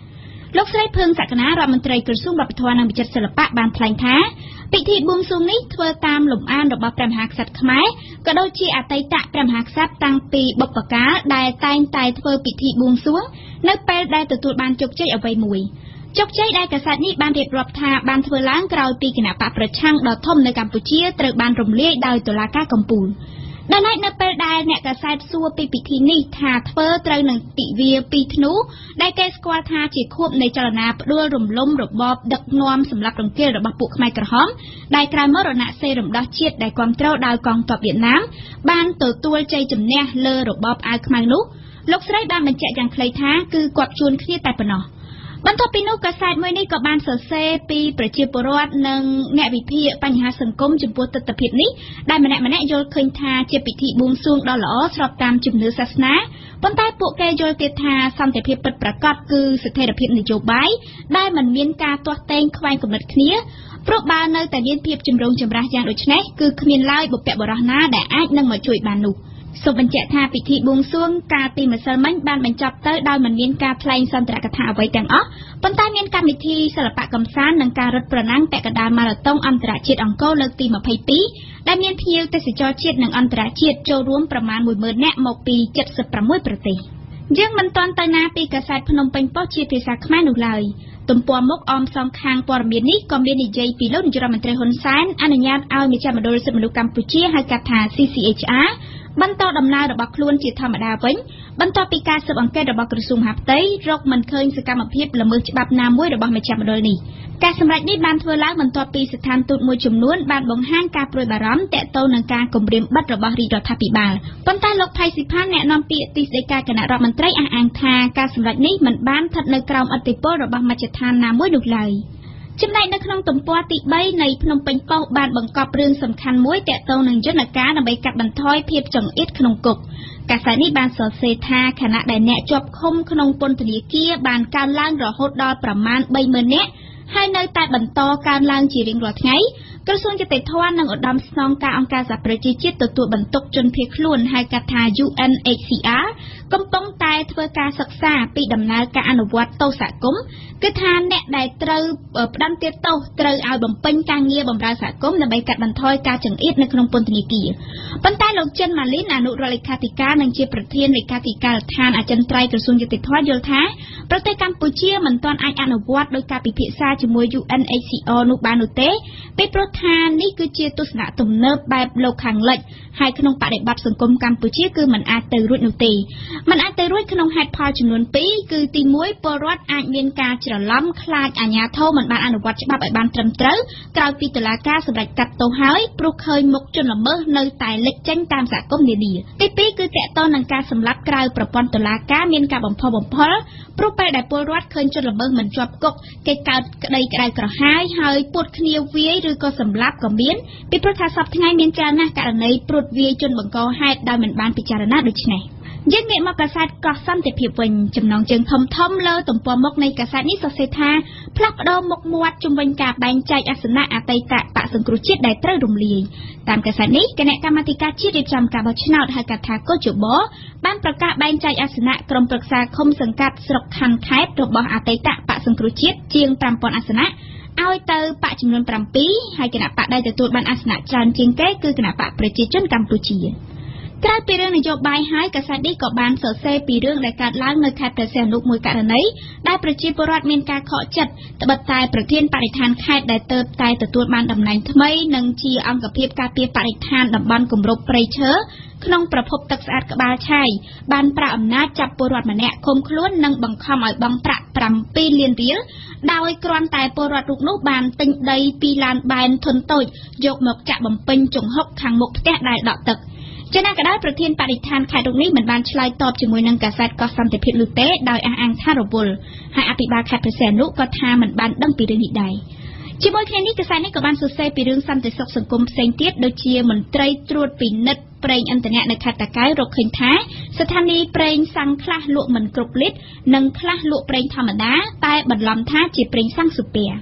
លោកស្រីភឿងសក្កណារដ្ឋមន្ត្រីក្រសួងវប្បធម៌និងវិចិត្រសិល្បៈបានថ្លែងថាពិធីបួងសួងនេះធ្វើតាមលំអានរបស់ព្រះមហាក្សត្រខ្មែរក៏ដូចជាអតីតព្រះមហាក្សត្រតាំងពីបុព្វកាលដែលតែងតែធ្វើពិធីបួងសួងនៅពេលដែលទទួលបានជោគជ័យអ្វីមួយជោគជ័យដែលកាសែតនេះបានរៀបរាប់ថាបានធ្វើឡើងក្រោយពីគណៈបកប្រឆាំងដ៏ធំនៅកម្ពុជាត្រូវបានរំលាយដោយតុលាការកំពូលដល់ឡែកនៅពេលដែលអ្នកកាសែតសួរពីពិធីនេះថាធ្វើត្រូវនឹងទិវាពីរធ្នូដែលគេស្គាល់ថាជាខួបនៃចលនាផ្ដួលរំលំរបបដឹកនាំសម្រាប់រង្គាលរបស់ពួកខ្មែរក្រហមដែលក្រោយមករណសិរ្សរំដោះជាតិដែលគ្រប់គ្រងដោយកងទ័ពវៀតណាមបានទទួលជ័យជំនះលើរបបអាវខ្មៅនោះលោកស្រីបានបញ្ជាក់យ៉ាងខ្លីថាគឺគាត់ជួនគ្នាតែប៉ុណ្ណោះបន្ទាប់ពីនោះកាសែតមួយនេះក៏បានសរសេរពីប្រជាពលរដ្ឋនិងអ្នកវិភាគបញ្ហាសង្គមចំពោះទស្សនវិជ្ជានេះដែលម្នាក់ម្នាក់យល់ឃើញថាជាពិធីបួងសួងដ៏ល្អស្របតាមជំនឿសាសនាប៉ុន្តែពួកគេយល់ទៀតថាសន្តិភាពពិតប្រាកដគឺស្ថិរភាពនយោបាយដែលមិនមានការទាស់ទែងខ្វែងគំនិតគ្នាព្រោះបើនៅតែមានភាពចម្រូងចម្រាសយ៉ាងដូចនេះគឺគ្មានឡើយបុព្វបុរសណាដែលអាចនឹងមកជួយបាននោះសូមបញ្ជាក់ថាពិធីបួងសួងកាលពីម្សិលមិញបានបញ្ចប់ទៅដោយមិនមានការថ្លែងសន្ទរកថាអ្វីទាំងអស់ប៉ុន្តែមានកម្មវិធីសិល្បៈកម្សាន្តនិងការរត់ប្រណាំងពាក់កណ្ដាលម៉ារ៉ាតុងអន្តរជាតិអង្គរលើកទីម្ភៃពីរដែលមានភ្ញៀវទេសចរជាតិនិងអន្តរជាតិចូលរួមប្រមាណមួយម៉ឺននាក់មកពីជិតសិបប្រាំមួយប្រទេសយើងមិនទាន់ទៅណាពីកាសែតភ្នំពេញប៉ុស្តិ៍ជាភាសាខ្មែរនោះឡើយទំព័រមុខអមសងខាងព័ត៌មាននេះក៏មាននិយាយពីលោកនាយរដ្ឋមន្ត្រីហ៊ុនសែនអនុញ្ញាតឲ្យមជ្ឈមណ្ឌលសិទ្ធិមនុស្សកម្ពុជាហៅកាត់ថា C C H R បន្តដំណើររបស់ខ្លួនជាធម្មតាវិញបន្ទាប់ពីការស៊ើបអង្កេតរបស់ក្រសួងមហាផ្ទៃរកមិនឃើញសកម្មភាពល្មើសច្បាប់ណាមួយរបស់មជ្ឈមណ្ឌលនេះការសម្រេចនេះបានធ្វើឡើងបន្ទាប់ពីស្ថានទូតមួយចំនួនបានបង្ហាញការព្រួយបារម្ភទាក់ទងនឹងការគម្រាមបិទរបស់រាជរដ្ឋាភិបាលប៉ុន្តែលោកផៃស៊ីផានអ្នកនាំពាក្យទីស្តីការគណៈរដ្ឋមន្ត្រីអះអាងថាការសម្រេចនេះមិនបានស្ថិតនៅក្រោមឥទ្ធិពលរបស់មជ្ឈដ្ឋានណាមួយនោះឡើយចំណែកនៅក្នុងទំព័រទីបីនៃភ្នំពេញប៉ុស្តិ៍បានបង្កប់រឿងសំខាន់មួយទាក់ទងនឹងយន្តការដើម្បីកាត់បន្ថយភាពចង្អៀតក្នុងគុកកាសែតនេះបានសរសេរថាខណៈដែលអ្នកជាប់ឃុំក្នុងពន្ធនាគារបានកើនឡើងរហូតដល់ប្រមាណបីម៉ឺននាក់ហើយនៅតែបន្តកើនឡើងជារៀងរាល់ថ្ងៃក្រសួងយុតិធម៌និងឧត្តមស្នងការអង្គការសហប្រជាជាតិទទួលបន្ទុកជនភៀសខ្លួនហៅកាត់ថា U N H C R កំពុងតែធ្វើការសិក្សាពីដំណើរការអនុវត្តទោសសហគមន៍គឺថាអ្នកដែលត្រូវផ្ដន្ទាទោសត្រូវឲ្យបំពេញការងារបម្រើសហគមន៍ដើម្បីកាត់បន្ថយការចង្អៀតនៅក្នុងពន្ធនាគារប៉ុន្តែលោកចិនម៉ាលីនអនុរដ្ឋលេខាធិការនិងជាប្រធានលេខាធិការដ្ឋានអចិន្ត្រៃយ៍ក្រសួងយុតិធម៌យល់ថាប្រទេសកម្ពុជាមិនទាន់អាចអនុវត្តដោយការពិភាក្សាជាមួយ U N H C R នោះបាននោះទេពីព្រោះថានេះគឺជាទស្សនៈទំនើបបែបលោកខាងលិចហើយក្នុងបរិបទសង្គមកម្ពុជាគឺមិនអាចទៅរួចនោះទេមិនអាចទៅរួចក្នុងហេតុផលចំនួនពីរគឺទីមួយពលរដ្ឋអាចមានការច្រឡំខ្លាចអាជ្ញាធរមិនបានអនុវត្តច្បាប់ឲ្យបានត្រឹមត្រូវក្រោយពីតុលាការសម្រេចកាត់ទោសហើយព្រោះឃើញមុខជនល្មើសនៅតែលេចចេញតាមសហគមន៍នានាទីពីរគឺតកតងនឹងការសម្លាប់ក្រៅប្រព័ន្ធតុលាការមានការបំផុសបំផុលព្រោះពេលដែលពលរដ្ឋឃើញជនល្មើសមិនជាប់គុកគេកើតក្តីក្តៅក្រហាយហើយពួតគ្នាវាយឬក៏សម្លាប់ក៏មានពីព្រោះថាសពថ្ងៃមានច្រើនណាស់ករណីព្រួតវាយជនបង្កហេតុដោយមិនបានពិចារណាដូច្នេះយើងងាកមកកាសែតកោះសន្តិភាពវិញចំណងជើងធំធំលើទំព័រមុខនៃកាសែតនេះសរសេរថាផ្លាស់ប្ដូរមុខមាត់ជំវិញការបែងចែកអាសនៈអតីតបកសង្គ្រោះជាតិដែលត្រូវរំលាយតាមកាសែតនេះគណៈកម្មាធិការជាតិរៀបចំការបោះឆ្នោតហៅកាត់ថាកោជបបានប្រកាសបែងចែកអាសនៈក្រុមប្រឹក្សាឃុំសង្កាត់ស្រុកខណ្ឌខេត្តរបស់អតីតបកសង្គ្រោះជាតិជាងប្រាំពាន់អាសនៈឲ្យទៅបកចំនួនប្រាំពីរហើយគណៈបកដែលទទួលបានអាសនៈច្រើនជាងគេគឺគណៈបកប្រជាជនកម្ពុជាក្រៅពីរឿងនយោបាយហើយកាសែតនេះក៏បានសរសេរពីរឿងដែលកើតឡើងនៅខេត្តព្រះសីហនុមួយករណីដែលប្រជាពលរដ្ឋមានការខកចិត្តត្បិតតែប្រធានបរិស្ថានខេត្តដែលទៅតែទទួលបានតំណែងថ្មីនិងជាអង្គភាពការពារបរិស្ថានតំបន់គម្របព្រៃឈើក្នុងប្រភពទឹកស្អាតក្បាលឆាយបានប្រាក់អំណាចចាប់ពលរដ្ឋម្នាក់ឃុំខ្លួននិងបង្ខំឲ្យបង់ប្រាក់ប្រាំពីរលានរៀលដោយគ្រាន់តែពលរដ្ឋរូបនោះបានទិញដីពីរឡានបែនធុនតូចយកមកចាក់បំពេញចង្ហុកខាងមុខផ្ទះដែលដក់ទឹកជាណាក៏ដោយប្រធានបរិស្ថានខេត្តរូបនេះមិនបានឆ្លើយតបជាមួយនឹងកាសែតកោះសន្តិភាពនោះទេដោយអះអាងថារវល់ហើយអភិបាលខេត្តព្រះសីហនុក៏ថាមិនបានដឹងពីរឿងនេះដែរជាមួយគ្នានេះកាសែតនេះក៏បានសរសេរពីរឿងសន្តិសុខសង្គមផ្សេងទៀតដូចជាមន្ត្រីត្រួតពិនិត្យប្រេងឥន្ធនៈនៅខេត្តតាកែវរកឃើញថាស្ថានីយ៍ប្រេងសាំងខ្លះលក់មិនគ្រប់លីត្រនិងខ្លះលក់ប្រេងធម្មតាតែបន្លំថាជាប្រេងសាំងស៊ូពែ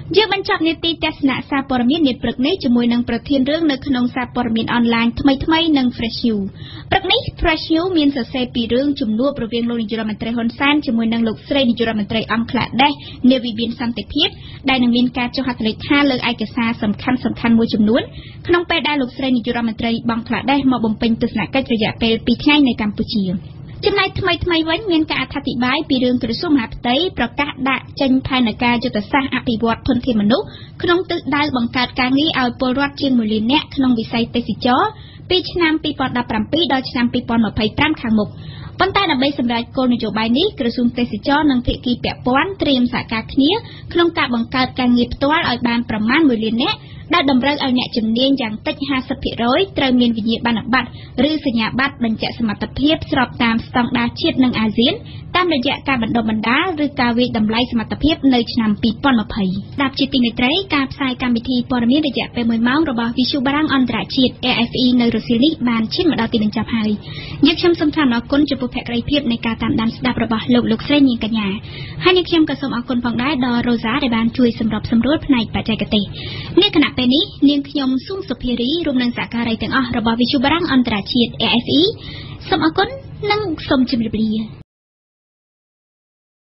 យើងបញ្ចប់នីតិទស្សនៈសារព័ត៌មាននាព្រឹកនេះជាមួយនឹងប្រធានរឿងនៅក្នុងសារព័ត៌មានអនឡាញថ្មីៗនិង Fresh News ព្រឹកនេះ Fresh News មានសរសេរពីរឿងជំនួបរវាងលោកនាយរដ្ឋមន្ត្រីហ៊ុនសែនជាមួយនឹងលោកស្រីនាយរដ្ឋមន្ត្រីអង្គក្លាដេសនាវិមានសន្តិភាពដែលនឹងមានការចុះហត្ថលេខាលើឯកសារសំខាន់សំខាន់មួយចំនួនក្នុងពេលដែលលោកស្រីនាយរដ្ឋមន្ត្រីបង់ក្លាដេសមកបំពេញទស្សនកិច្ចរយៈពេលពីរថ្ងៃនៅកម្ពុជាចំណែកថ្មីថ្មីវិញមានការអត្ថាធិប្បាយពីរឿងក្រសួងមហាផ្ទៃប្រកាសដាក់ចេញផែនការយុទ្ធសាស្ត្រអភិវឌ្ឍធនធានមនុស្សក្នុងទិសដៅបង្កើតការងារឲ្យពលរដ្ឋជាងមួយលាននាក់ក្នុងវិស័យទេសចរណ៍ពីឆ្នាំពីរពាន់ដប់ប្រាំពីរដល់ឆ្នាំពីរពាន់ម្ភៃប្រាំខាងមុខប៉ុន្តែដើម្បីសម្រេចគោលនយោបាយនេះក្រសួងទេសចរណ៍និងភាគីពាក់ព័ន្ធត្រៀមសហការគ្នាក្នុងការបង្កើតការងារផ្ទាល់ឲ្យបានប្រមាណមួយលាននាក់ដែលតម្រូវឲ្យអ្នកជំនាញយ៉ាងតិច ห้าสิบភាគរយ ត្រូវមានវិញ្ញាបនបត្រឬសញ្ញាបត្របញ្ជាក់សមត្ថភាពស្របតាមស្តង់ដារជាតិនិងអាស៊ានតាមរយៈការបណ្ដុះបណ្ដាលឬការវិតម្លៃសមត្ថភាពនៅឆ្នាំពីរពាន់ម្ភៃ ស្ដាប់ជាទីមេត្រីការផ្សាយកម្មវិធីព័ត៌មានរយៈពេលមួយម៉ោងរបស់វិទ្យុបារាំងអន្តរជាតិ A F E នៅរសៀលនេះបានឈានមកដល់ទីបញ្ចប់ហើយយើងខ្ញុំសូមថ្លែងអរគុណចំពោះភក្ដីភាពនៃការតាមដានស្ដាប់របស់លោកលោកស្រីនាងកញ្ញាហើយនាងខ្ញុំក៏សូមអរគុណផងដែរដល់ Rosa ដែលបានជួយសម្របសម្រួលផ្នែកបច្ចេកទេសនាគណៈពេលនេះនាងខ្ញុំស៊ុំសុភារីរួមនឹងសហការីទាំងអស់របស់វិទ្យុបារាំងអន្តរជាតិ A F E សូមអរគុណនិងសូមជម្រាបលា